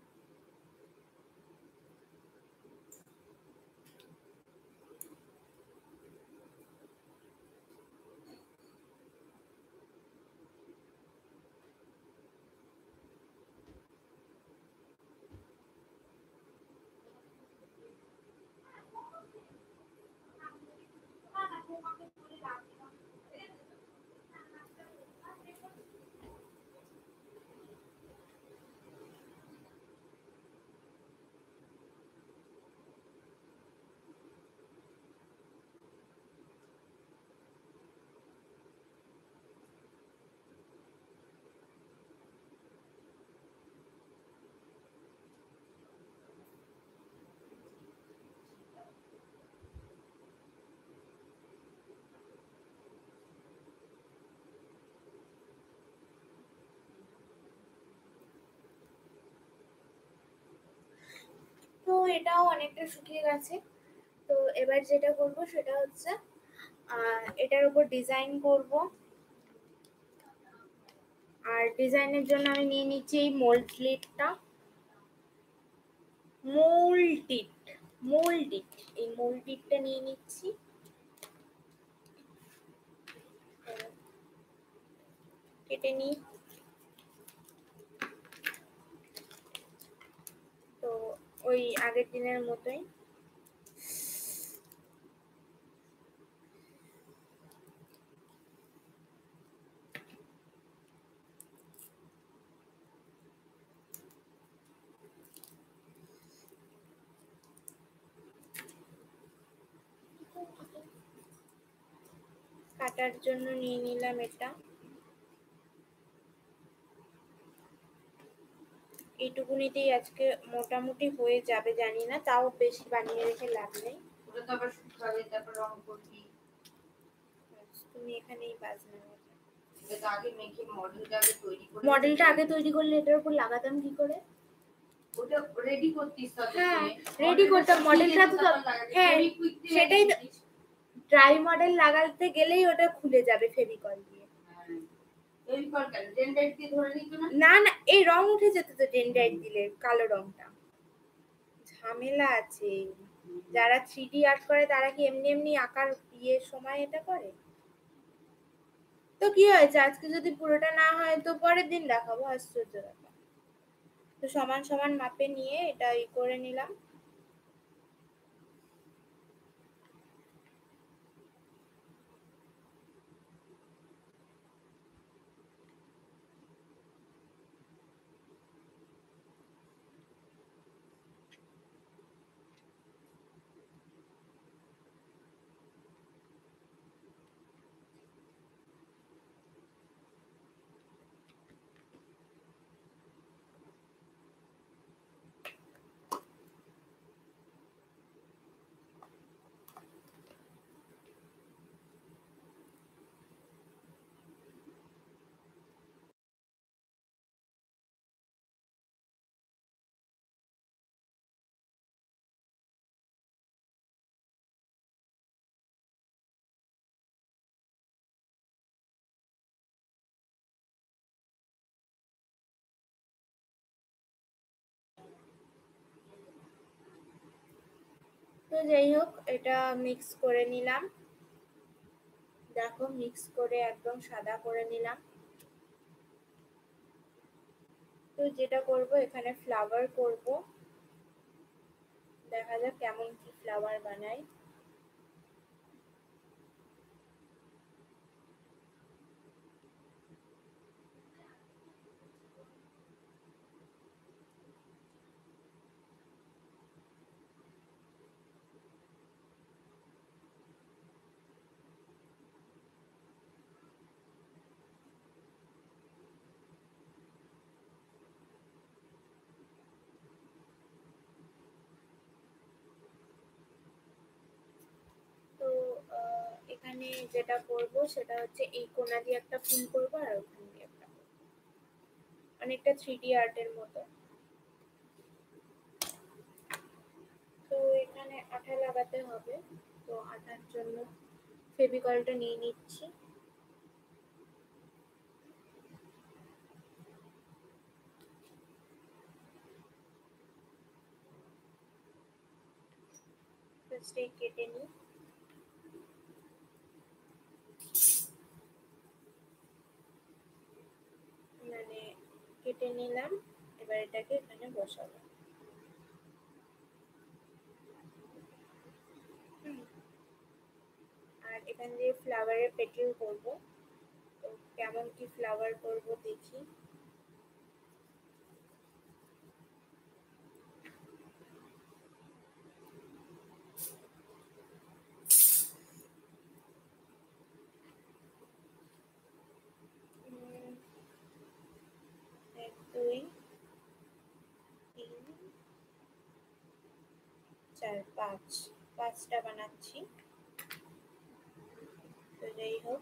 তো এটাও অনেকটা শুকিয়ে গেছে। তো এবার যেটা করব সেটা হচ্ছে এটার উপর ডিজাইন করব। আর ডিজাইনের জন্য আমি নিয়ে নিচ্ছি এই মোল্ড লিডটা, মোল্ডিট এই মোল্ডিটটা নিয়ে নিচ্ছি। কেটে নিই। তো ওই আগের দিনের মতোই কাটার জন্য নিয়ে নিলাম এটা। এইটুকুনিতেই আজকে মোটামুটি হয়ে যাবে, জানি না, তাও বেশি বানিয়ে রেখে লাভ নেই। ওটা তো আবার শুকাবে, তারপর রং করবি। তুমি এখানেই বাজনা। এটা আগে মেখে মডেলটা আগে তৈরি করে, মডেলটা আগে তৈরি করলে এটার উপর লাগাতাম কি করে? ওটা রেডি করতিস ততক্ষণে। হ্যাঁ রেডি করতাম মডেলটা তো। হ্যাঁ সেটাই তো, ড্রাই মডেল লাগাতে গেলেই ওটা খুলে যাবে ফেভিকল দিয়ে। ফেভিকল কেন, ডেনড্রাইট দিয়ে ধরে নিত না? না না, এই রং উঠে যেত তো ডেনড্রাইট দিলে, কালো রংটা। ঝামেলা আছে। যারা 3D আর্ট করে তারা কি এমনি এমনি আঁকার বিয়ের সময় এটা করে? তো কি হয়েছে, আজকে যদি পুরোটা না হয় তো পরের দিন দেখাবো, আশ্চর্য ব্যাপার। তো সমান সমান মাপে নিয়ে এটা করে নিলাম। তো যাই হোক, এটা মিক্স করে নিলাম। দেখো মিক্স করে একদম সাদা করে নিলাম। তো যেটা করব এখানে ফ্লাওয়ার করব, দেখা যাক কেমন কি ফ্লাওয়ার বানাই। তো এখানে যেটা করব সেটা হচ্ছে এই কোণা দিয়ে একটা ফুল করব আর ওখান দিয়ে একটা। অনেকটা 3D আর্টের মতো। তো এখানে আঠা লাগাতে হবে, তো আঠার জন্য ফেভিকলটা নিয়ে নিচ্ছি। ফার্স্টে কেটে নিই। মানে কেটে নিলাম, এবার এটাকে এখানে বসাবো। আর এখান দিয়ে ফ্লাওয়ারের পেটেল করবো। তো কেমন কি ফ্লাওয়ার করবো দেখি। এক, দুই, তিন, চার, পাঁচটা বানাচ্ছি। তো যাই হোক,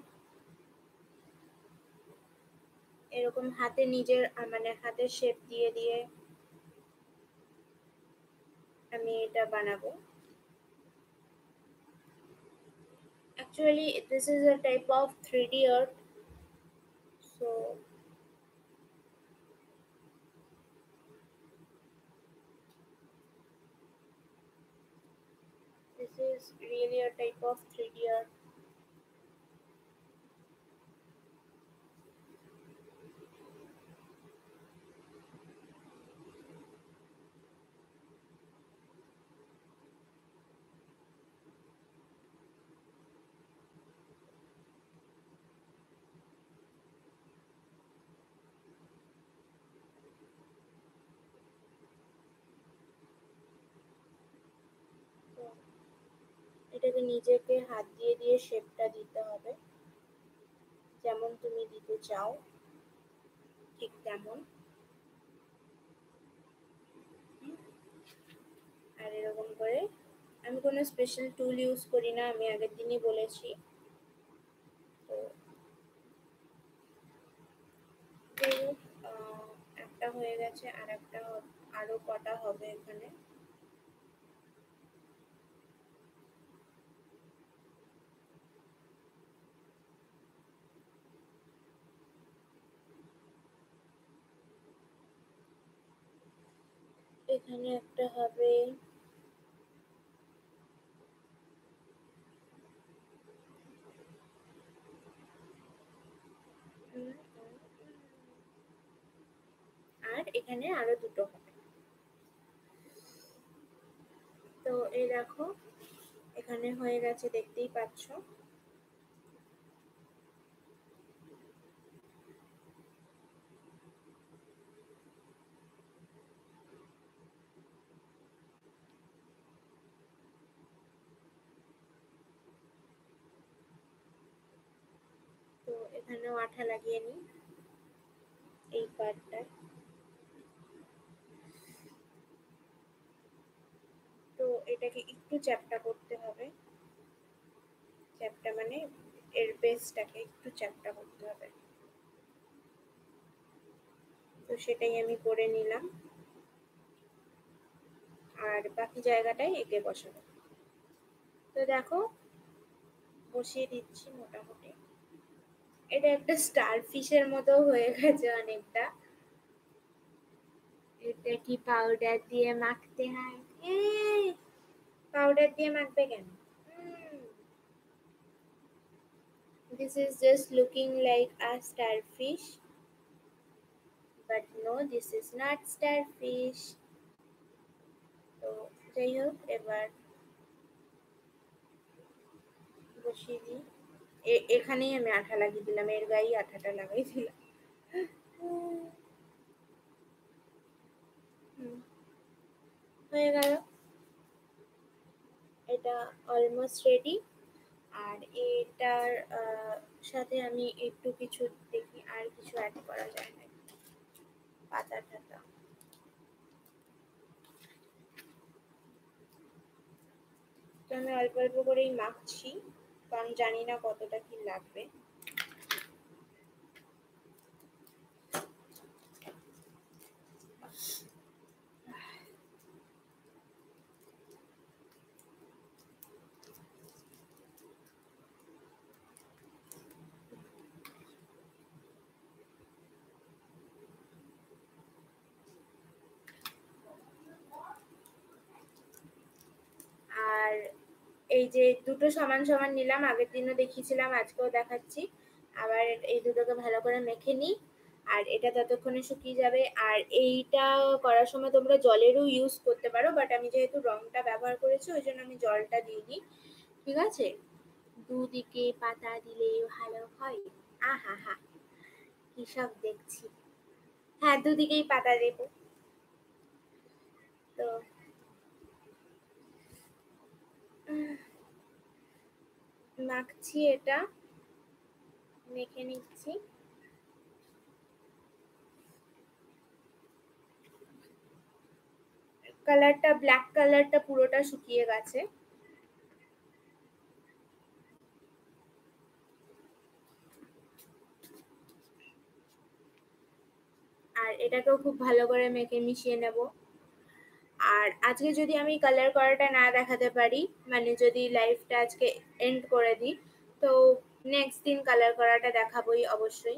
এরকম হাতে নিজের মানে হাতের শেপ দিয়ে দিয়ে আমি এটা বানাবো। Actually, this is a type of 3D art. So this is really a type of 3D art. তো এটাকে নিজেকে হাত দিয়ে দিয়ে শেপটা দিতে হবে, যেমন তুমি দিতে চাও ঠিক তেমন। আর এরকম করে, আমি কোনো স্পেশাল টুল ইউজ করি না, আমি আগের দিনই বলেছি। তো যাই হোক, একটা হয়ে গেছে, আর একটা আরো কটা হবে এখানে। এখানে একটা হবে। আর এখানে আরো দুটো হবে। তো এই দেখো, এখানে হয়ে গেছে, দেখতেই পাচ্ছ। তো এখানেও আঠা লাগিয়ে নিই এই পার্টটায়। তো এটাকে একটু চ্যাপ্টা করতে হবে, চ্যাপ্টা মানে এর বেসটাকে একটু চ্যাপ্টা করতে হবে। তো সেটাই আমি করে নিলাম, আর বাকি জায়গাটায় এঁকে বসাবো। তো দেখো, বসিয়ে দিচ্ছি মোটামুটি। এটা একটা স্টার ফিশের মতো হয়ে গেছে অনেকটা। এটা কি পাউডার দিয়ে মাখতে হয়? পাউডার দিয়ে মাখবে কেন? This is just looking like a starfish, but no, this is not starfish. তো যাই হোক, এবার বসিয়ে দিই। এখানেই আমি আঠা লাগিয়ে দিলাম, এর গায়ে আঠাটা লাগাই দিলাম। হয়ে গেল, এটা অলমোস্ট রেডি। আর এটার সাথে আমি একটু কিছু দেখি আর কিছু অ্যাড করা যায় না, পাতা টাতা। তো আমি অল্প অল্প করেই মাখছি, কারণ জানি না কতটা কি লাগবে। এই যে দুটো সমান সমান নিলাম, আগের দিনও দেখিয়েছিলাম, আজকেও দেখাচ্ছি। আবার এই দুটোকে ভালো করে মেখে নিই, আর এটা ততক্ষণে শুকিয়ে যাবে। আর এইটা করার সময় তোমরা জলেরও ইউজ করতে পারো, বাট আমি যেহেতু রংটা ব্যবহার করেছি ওই জন্য আমি জলটা দিইনি। ঠিক আছে, দুদিকে পাতা দিলে ভালো হয়। আহা হা, কি সব দেখছি। হ্যাঁ, দুদিকেই পাতা দেবো। তো মাখছি, এটা মেখে নিচ্ছি। কালারটা, ব্ল্যাক কালারটা পুরোটা শুকিয়ে গেছে। আর এটাকেও খুব ভালো করে মেখে মিশিয়ে নেব। আর আজকে যদি আমি কালার করাটা না দেখাতে পারি, মানে যদি লাইভটা আজকে এন্ড করে দিই, তো নেক্সট দিন কালার করাটা দেখাবোই অবশ্যই।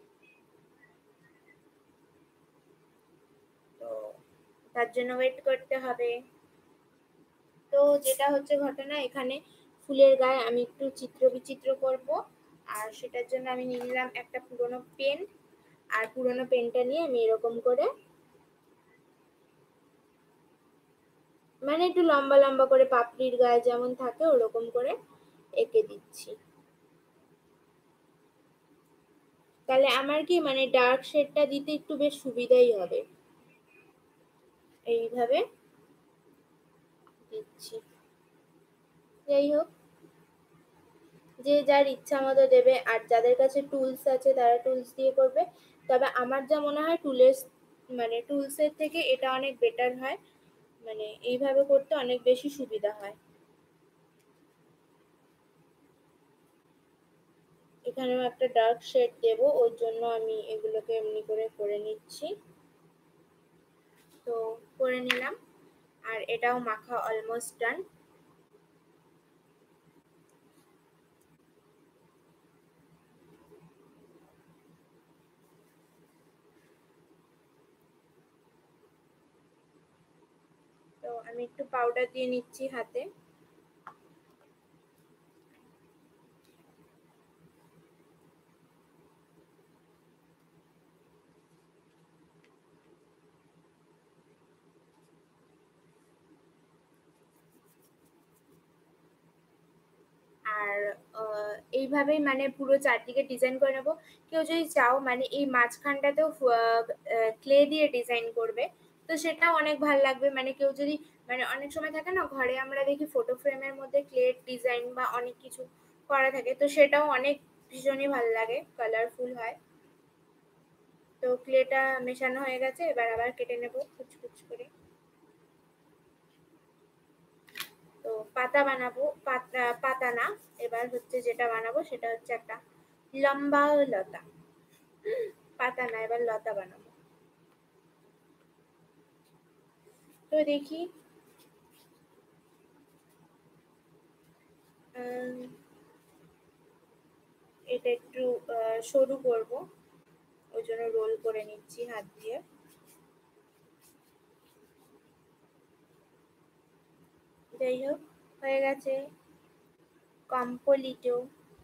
তো তার জন্য ওয়েট করতে হবে। তো যেটা হচ্ছে ঘটনা, এখানে ফুলের গায়ে আমি একটু চিত্র বিচিত্র করব, আর সেটার জন্য আমি নিয়ে নিলাম একটা পুরোনো পেন। আর পুরোনো পেনটা নিয়ে আমি এরকম করে, মানে একটু লম্বা লম্বা করে পাপড়ির গায়ে যেমন থাকে ওরকম করে এঁকে দিচ্ছি। তাহলে আমার কি মানে ডার্ক শেডটা দিতে একটু বেশ সুবিধাই হবে। এইভাবে দিচ্ছি। যাই হোক, যে যার ইচ্ছা মতো দেবে, আর যাদের কাছে টুলস আছে তারা টুলস দিয়ে করবে। তবে আমার যা মনে হয় টুলসের থেকে এটা অনেক বেটার হয়, মানে এইভাবে করতে অনেক বেশি সুবিধা হয়। এখানেও একটা ডার্ক শেড দেব, ওর জন্য আমি এগুলোকে এমনি করে নিচ্ছি। তো করে নিলাম, আর এটাও মাখা অলমোস্ট ডান। তো আমি একটু পাউডার দিয়ে নিচ্ছি হাতে। আর এইভাবেই মানে পুরো চারদিকে ডিজাইন করে নেবো। কেউ যদি চাও মানে এই মাঝখানটাতেও ক্লে দিয়ে ডিজাইন করবে, তো সেটাও অনেক ভালো লাগবে। মানে কেউ যদি, মানে অনেক সময় থাকে না ঘরে আমরা দেখি ফটো ফ্রেমের মধ্যে ক্লে ডিজাইন বা অনেক কিছু করা থাকে, তো সেটাও অনেক ভীষণই ভালো লাগে, কালারফুল হয়। তো ক্লেটা মেশানো হয়ে গেছে, এবার আবার কেটে নেবো কুচকুচ করে। তো পাতা বানাবো, পাতা পাতা না, এবার হচ্ছে যেটা বানাবো সেটা হচ্ছে একটা লম্বা লতা। পাতা না, এবার লতা বানাবো। তো দেখি, এটা একটু সরু করব, ওই জন্য রোল করে নিচ্ছি হাত দিয়ে। যাই হোক, হয়ে গেছে কমপ্লিটো।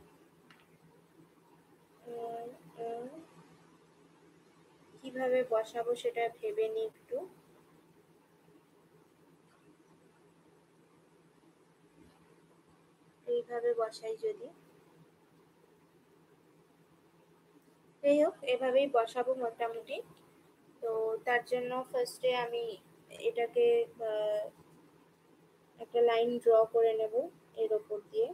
কিভাবে বসাবো সেটা ভেবে নি একটু। এইভাবে বসাই যদি। যাই হোক, এভাবেই বসাবো মোটামুটি। তো তার জন্য ফার্স্টে আমি এটাকে একটা লাইন ড্র করে নেব এর ওপর দিয়ে।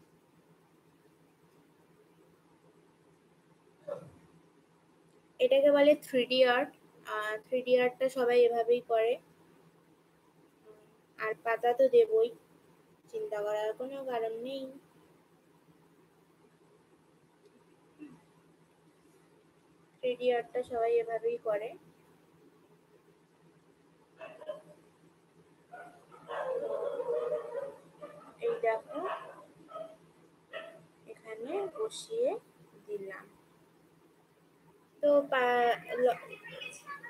এটাকে বলে 3D আর্ট। 3D আর্টটা সবাই এভাবেই করে। আর পাতা তো দেবই, চিন্তা করার কোনো কারণ নেই। 3D আর্টটা সবাই এভাবেই করে। এই দেখো, এখানে বসিয়ে দিলাম। তো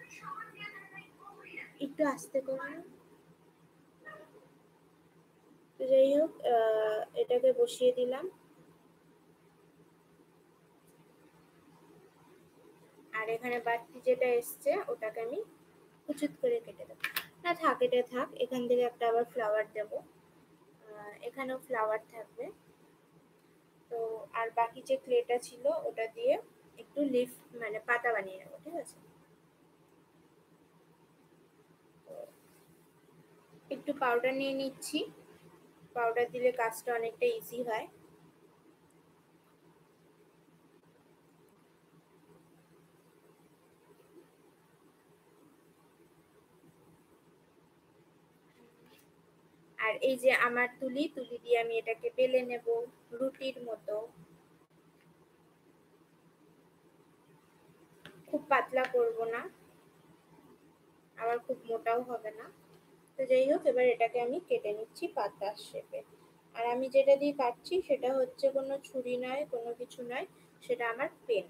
একটু আস্তে করো। তো যাই হোক, এটাকে বসিয়ে দিলাম। আর এখানে বাড়তি যেটা এসছে ওটাকে আমি কুচুত করে কেটে দেবো। না থাক, এটা থাক। এখান থেকে একটা আবার ফ্লাওয়ার দেব। এখানেও ফ্লাওয়ার থাকবে। তো আর বাকি যে ক্লেটা ছিল ওটা দিয়ে একটু লিফ মানে পাতা বানিয়ে নেবো, ঠিক আছে? একটু পাউডার নিয়ে নিচ্ছি। পাউডার দিলে কাজটা অনেকটা ইজি হয়। আর এই যে আমার তুলি দিয়ে আমি এটাকে বেলে নেব রুটির মতো। খুব পাতলা করব না, আবার খুব মোটাও হবে না। তো যাই হোক, এবার এটাকে আমি কেটে নিচ্ছি পাতার শেপে। আর আমি যেটা দিয়ে কাটছি সেটা হচ্ছে কোনো ছুরি নয়, কোনো কিছু নয়, সেটা আমার পেন।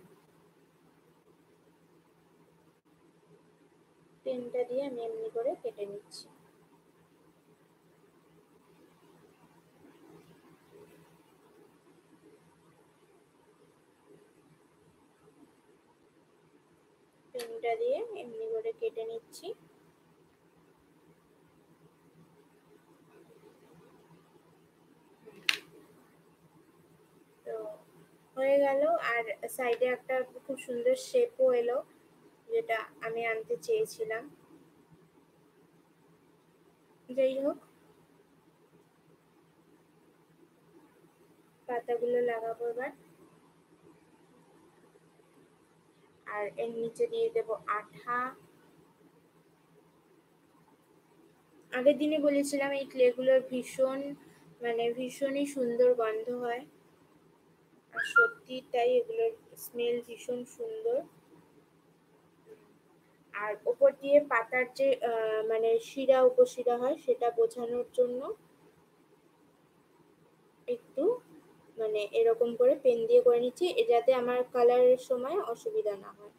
পেনটা দিয়ে আমি এমনি করে কেটে নিচ্ছি। পেনটা দিয়ে এমনি করে কেটে নিচ্ছি। তো হয়ে গেল। আর সাইডে একটা খুব সুন্দর শেপও এলো, যেটা আমি আনতে চেয়েছিলাম। যাই হোক, পাতাগুলো লাগাবো এবার। আর এর নিচে দিয়ে দেব আঠা। আগের দিনে বলেছিলাম এই ক্লেগুলোর ভীষণই সুন্দর গন্ধ হয়। আর সত্যি তাই, এগুলোর স্মেল ভীষণ সুন্দর। আর ওপর দিয়ে পাতার যে মানে শিরা উপশিরা হয় সেটা বোঝানোর জন্য একটু মানে এরকম করে পেন দিয়ে করে নিচ্ছি, যাতে আমার কালারের সময় অসুবিধা না হয়।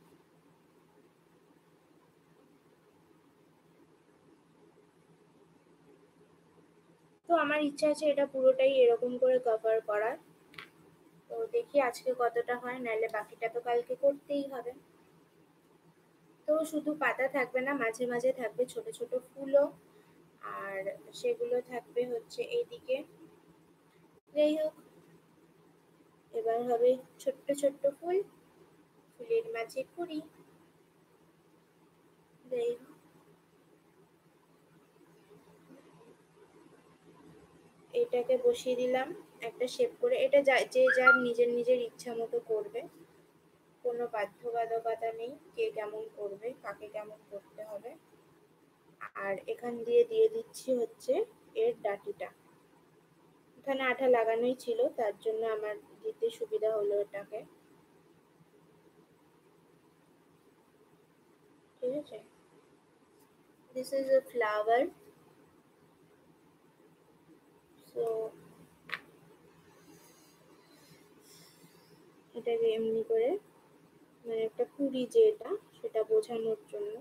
তো আমার ইচ্ছা আছে এটা পুরোটাই এরকম করে কভার করার। তো দেখি আজকে কতটা হয়, নাহলে বাকিটা তো কালকে করতেই হবে। তো শুধু পাতা থাকবে না, মাঝে মাঝে থাকবে ছোট ছোট ফুলও। আর সেগুলো থাকবে হচ্ছে এইদিকে। যাই হোক, এবার হবে ছোট্ট ছোট্ট ফুল, ফুলের মাঝে কুড়ি। যাই হোক, এটাকে বসিয়ে দিলাম একটা শেপ করে। এটা যে যার নিজের নিজের ইচ্ছা মতো করবে, কোনো বাধ্যবাধকতা নেই কে কেমন করবে, কাকে কেমন করতে হবে। আর এখান দিয়ে দিয়ে দিচ্ছি হচ্ছে এর ডাটিটা। এখানে আঠা লাগানোই ছিল, তার জন্য আমার দিতে সুবিধা হলো এটাকে, ঠিক আছে? This is a flower. So এটাকে এমনি করে মানে একটা কুড়ি যে এটা, সেটা বোঝানোর জন্য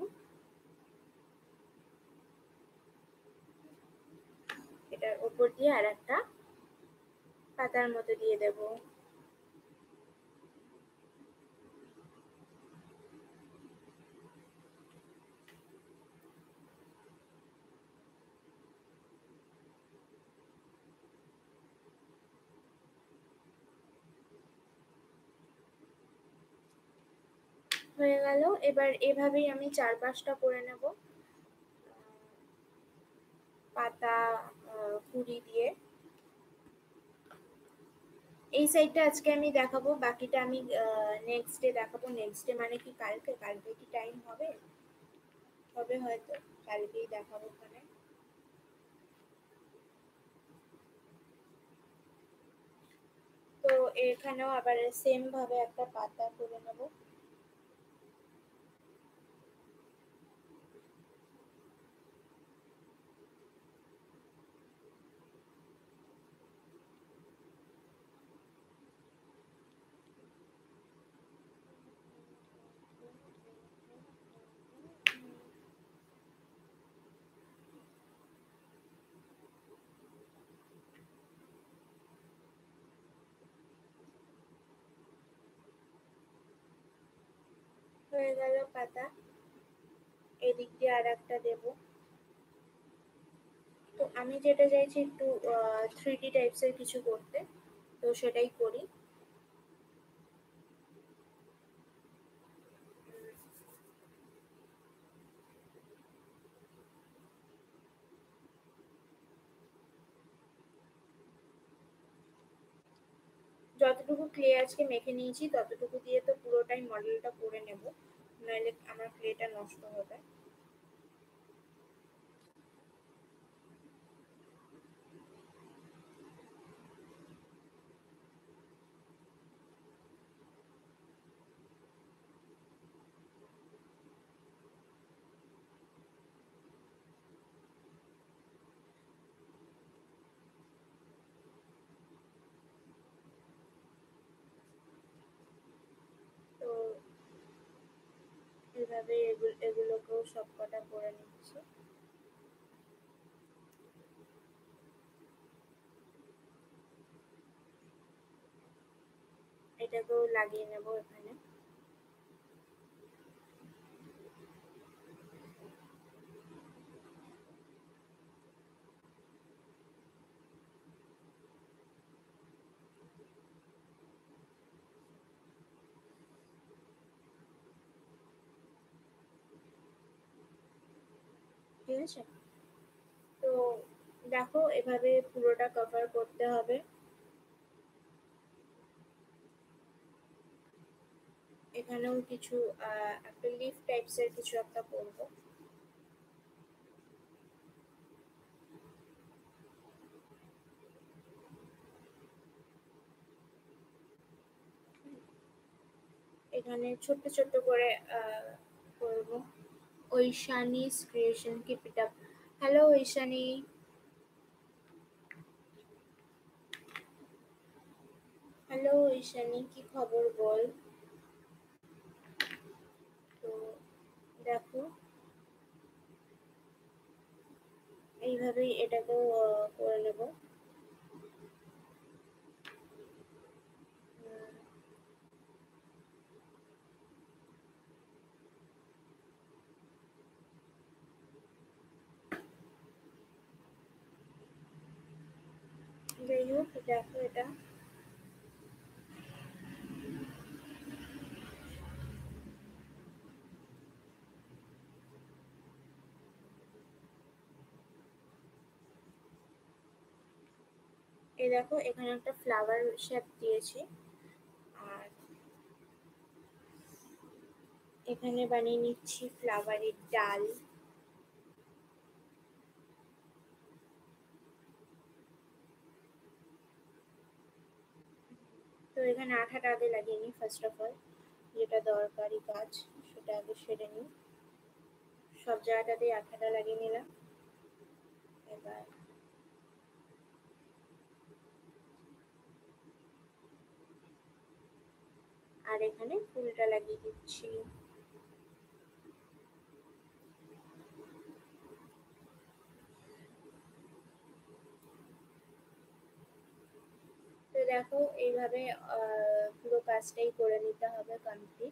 এটার ওপর দিয়ে আর একটা পাতার মতো দিয়ে দেব। হয়ে গেল। এবার এভাবেই আমি 4-5টা করে নেব পাতা কুড়ি দিয়ে। এই সাইডটা আজকে আমি দেখাবো, বাকিটা আমি নেক্সট ডে দেখাবো। নেক্সট ডে মানে কি কালকে? কালকে কি টাইম হবে? হবে হয়তো, কালকেই দেখাবো ওখানে। তো এখানেও আবার সেম ভাবে একটা পাতা করে নেব। হয়ে গেল পাতা, এদিক দিয়ে আর একটা দেবো। তো আমি যেটা চাইছি একটু 3D টাইপসের কিছু করতে, তো সেটাই করি। যতটুকু ক্লে আজকে মেখে নিয়েছি ততটুকু দিয়ে তো পুরোটাই মডেলটা করে নেব, নইলে আমার ক্লেটা নষ্ট হবে। তো এভাবে এগুলোকেও সব কটা করে নিচ্ছি। এটাকেও লাগিয়ে নেব এখানে। ঠিক আছে, তো দেখো এভাবে পুরোটা কভার করতে হবে। এখানেও কিছু একটা লিফ টাইপসের কিছু একটা করবো। এখানে ছোট্ট ছোট্ট করে করবো। ঐশানী's creation, keep it up. Hello Aishani. Hello Aishani, কি খবর বল। তো দেখো এইভাবেই এটাকেও করে নেব। যাই হোক, দেখো এটা এই দেখো এখানে একটা ফ্লাওয়ার শেপ দিয়েছি, আর এখানে বানিয়ে নিচ্ছি ফ্লাওয়ারের ডাল। তো এখানে আঠাটা আগে লাগিয়ে নিই ফার্স্ট অফ অল, যেটা দরকারি কাজ সেটা আগে সেরে নিই। সব জায়গাটাতেই আঠাটা লাগিয়ে নিলাম। এবার আর এখানে ফুলটা লাগিয়ে দিচ্ছি। তো দেখো এইভাবে পুরো কাজটাই করে নিতে হবে কমপ্লিট।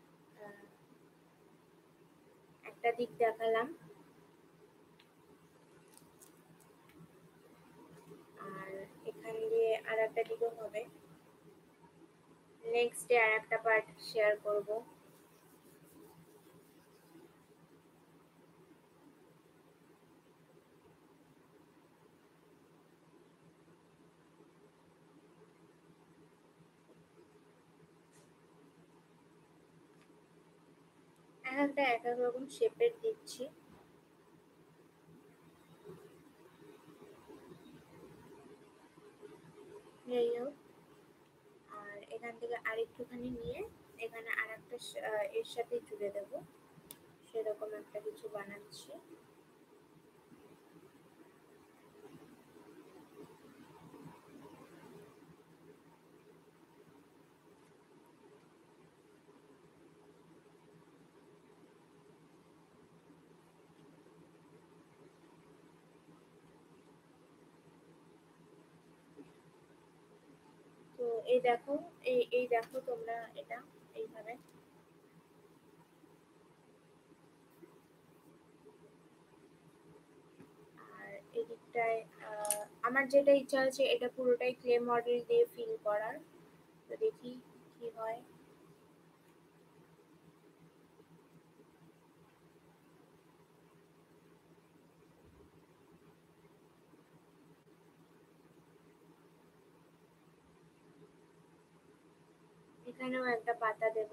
একটা দিক দেখালাম, আর এখান দিয়ে আর একটা দিকও হবে। নেক্সট ডে আর একটা পার্ট শেয়ার করব। একটা এক এক রকম শেপের দিচ্ছি। যাই হোক, আর এখান থেকে আরেকটুখানি নিয়ে এখানে আর একটা এর সাথে জুড়ে দেব, সেরকম একটা কিছু বানাচ্ছি। তো এই দেখো, এই দেখো তোমরা এটা এইভাবে। এটাই আমার যেটা ইচ্ছা আছে এটা পুরোটাই ক্লে মডেল দিয়ে ফিল করার। তো দেখি কি হয়। এখানেও একটা পাতা দেব।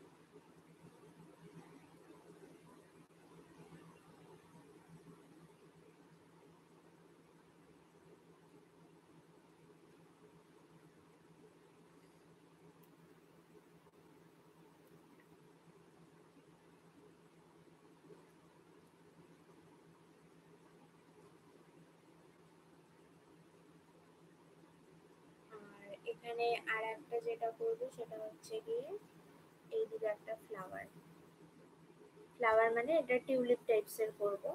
আর এখানে আর একটা যেটা করবো সেটা হচ্ছে গিয়ে এই দিকে একটা ফ্লাওয়ার। ফ্লাওয়ার মানে এটা টিউলিপ টাইপস এর করবো।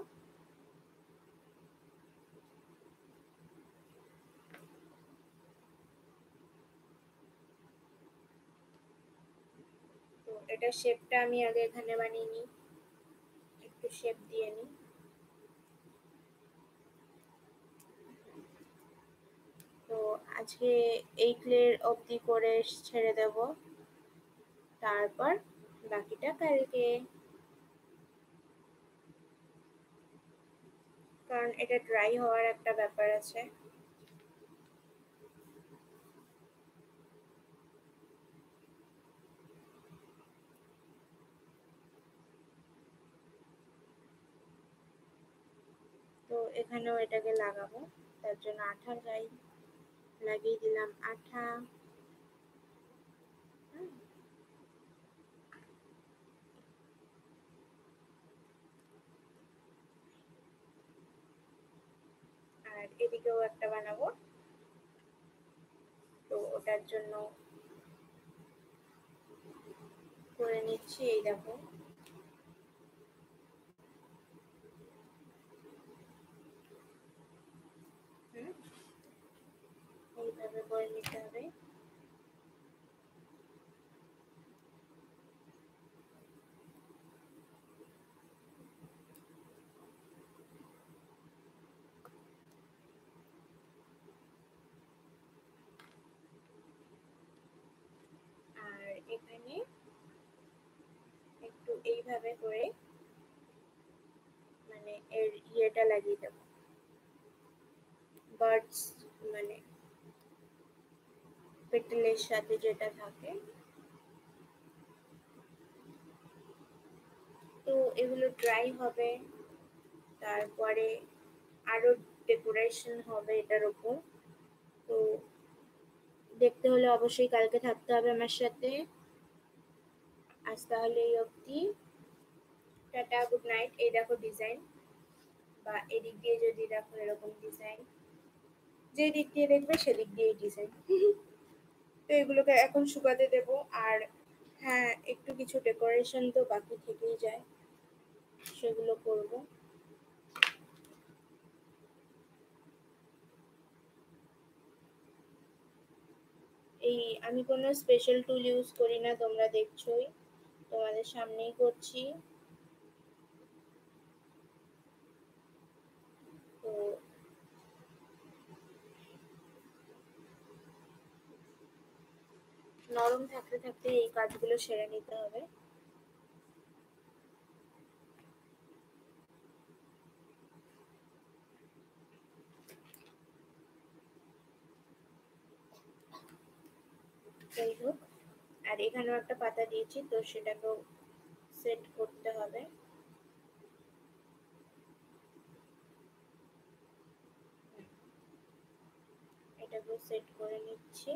তো এটা শেপটা আমি আগে এখানে বানিয়ে নিই, একটু শেপ দিয়ে নিই। তো আজকে এই ক্লের অবধি করে ছেড়ে দেব, তারপর বাকিটা কালকে, কারণ এটা ড্রাই হওয়ার একটা ব্যাপার আছে। তো এখানেও এটাকে লাগাবো, তার জন্য আঠা লাগিয়ে দিলাম আঠা। আর এদিকেও একটা বানাবো, তো ওটার জন্য করে নিচ্ছি। এই দেখো, এইভাবে করে নিতে হবে। আর এখানে একটু এইভাবে করে মানে এর ইয়েটা লাগিয়ে দেবো, বার্ডস মানে পেটেলের সাথে যেটা থাকে। তো এগুলো ড্রাই হবে, তারপরে আরো ডেকোরেশন হবে এটার উপর। তো দেখতে হলে অবশ্যই কালকে থাকতে হবে আমার সাথে। আজ তাহলে এই অবধি, টাটা, গুড নাইট। এই দেখো ডিজাইন, বা এদিক দিয়ে যদি দেখো এরকম ডিজাইন, যে দিক দিয়ে দেখবে সেদিক দিয়ে ডিজাইন। তো এগুলোকে এখন শুকাতে দেবো। আর হ্যাঁ, একটু কিছু ডেকোরেশন তো বাকি থেকেই যায়, সেগুলো করব। এই আমি কোনো স্পেশাল টুল ইউজ করি না, তোমরা দেখছোই, তোমাদের সামনেই করছি। তো নরম থাকতে থাকতে এই কাজগুলো সেরে নিতে হবে। যাই হোক, আর এখানেও একটা পাতা দিয়েছি, তো সেটাকেও সেট করতে হবে। এটাকেও সেট করে নিচ্ছি।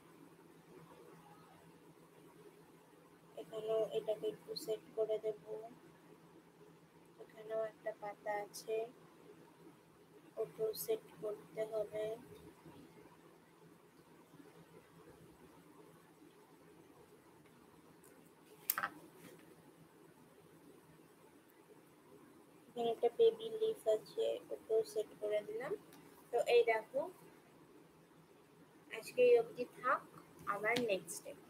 এখানেও এটাকে একটু সেট করে দেব। এখানেও একটা পাতা আছে, ওকেও সেট করতে হবে। এখানে একটা বেবি লিফ আছে, ওকেও সেট করে দিলাম। তো এই দেখো, আজকে এই অবধি থাক, আবার নেক্সট ডে।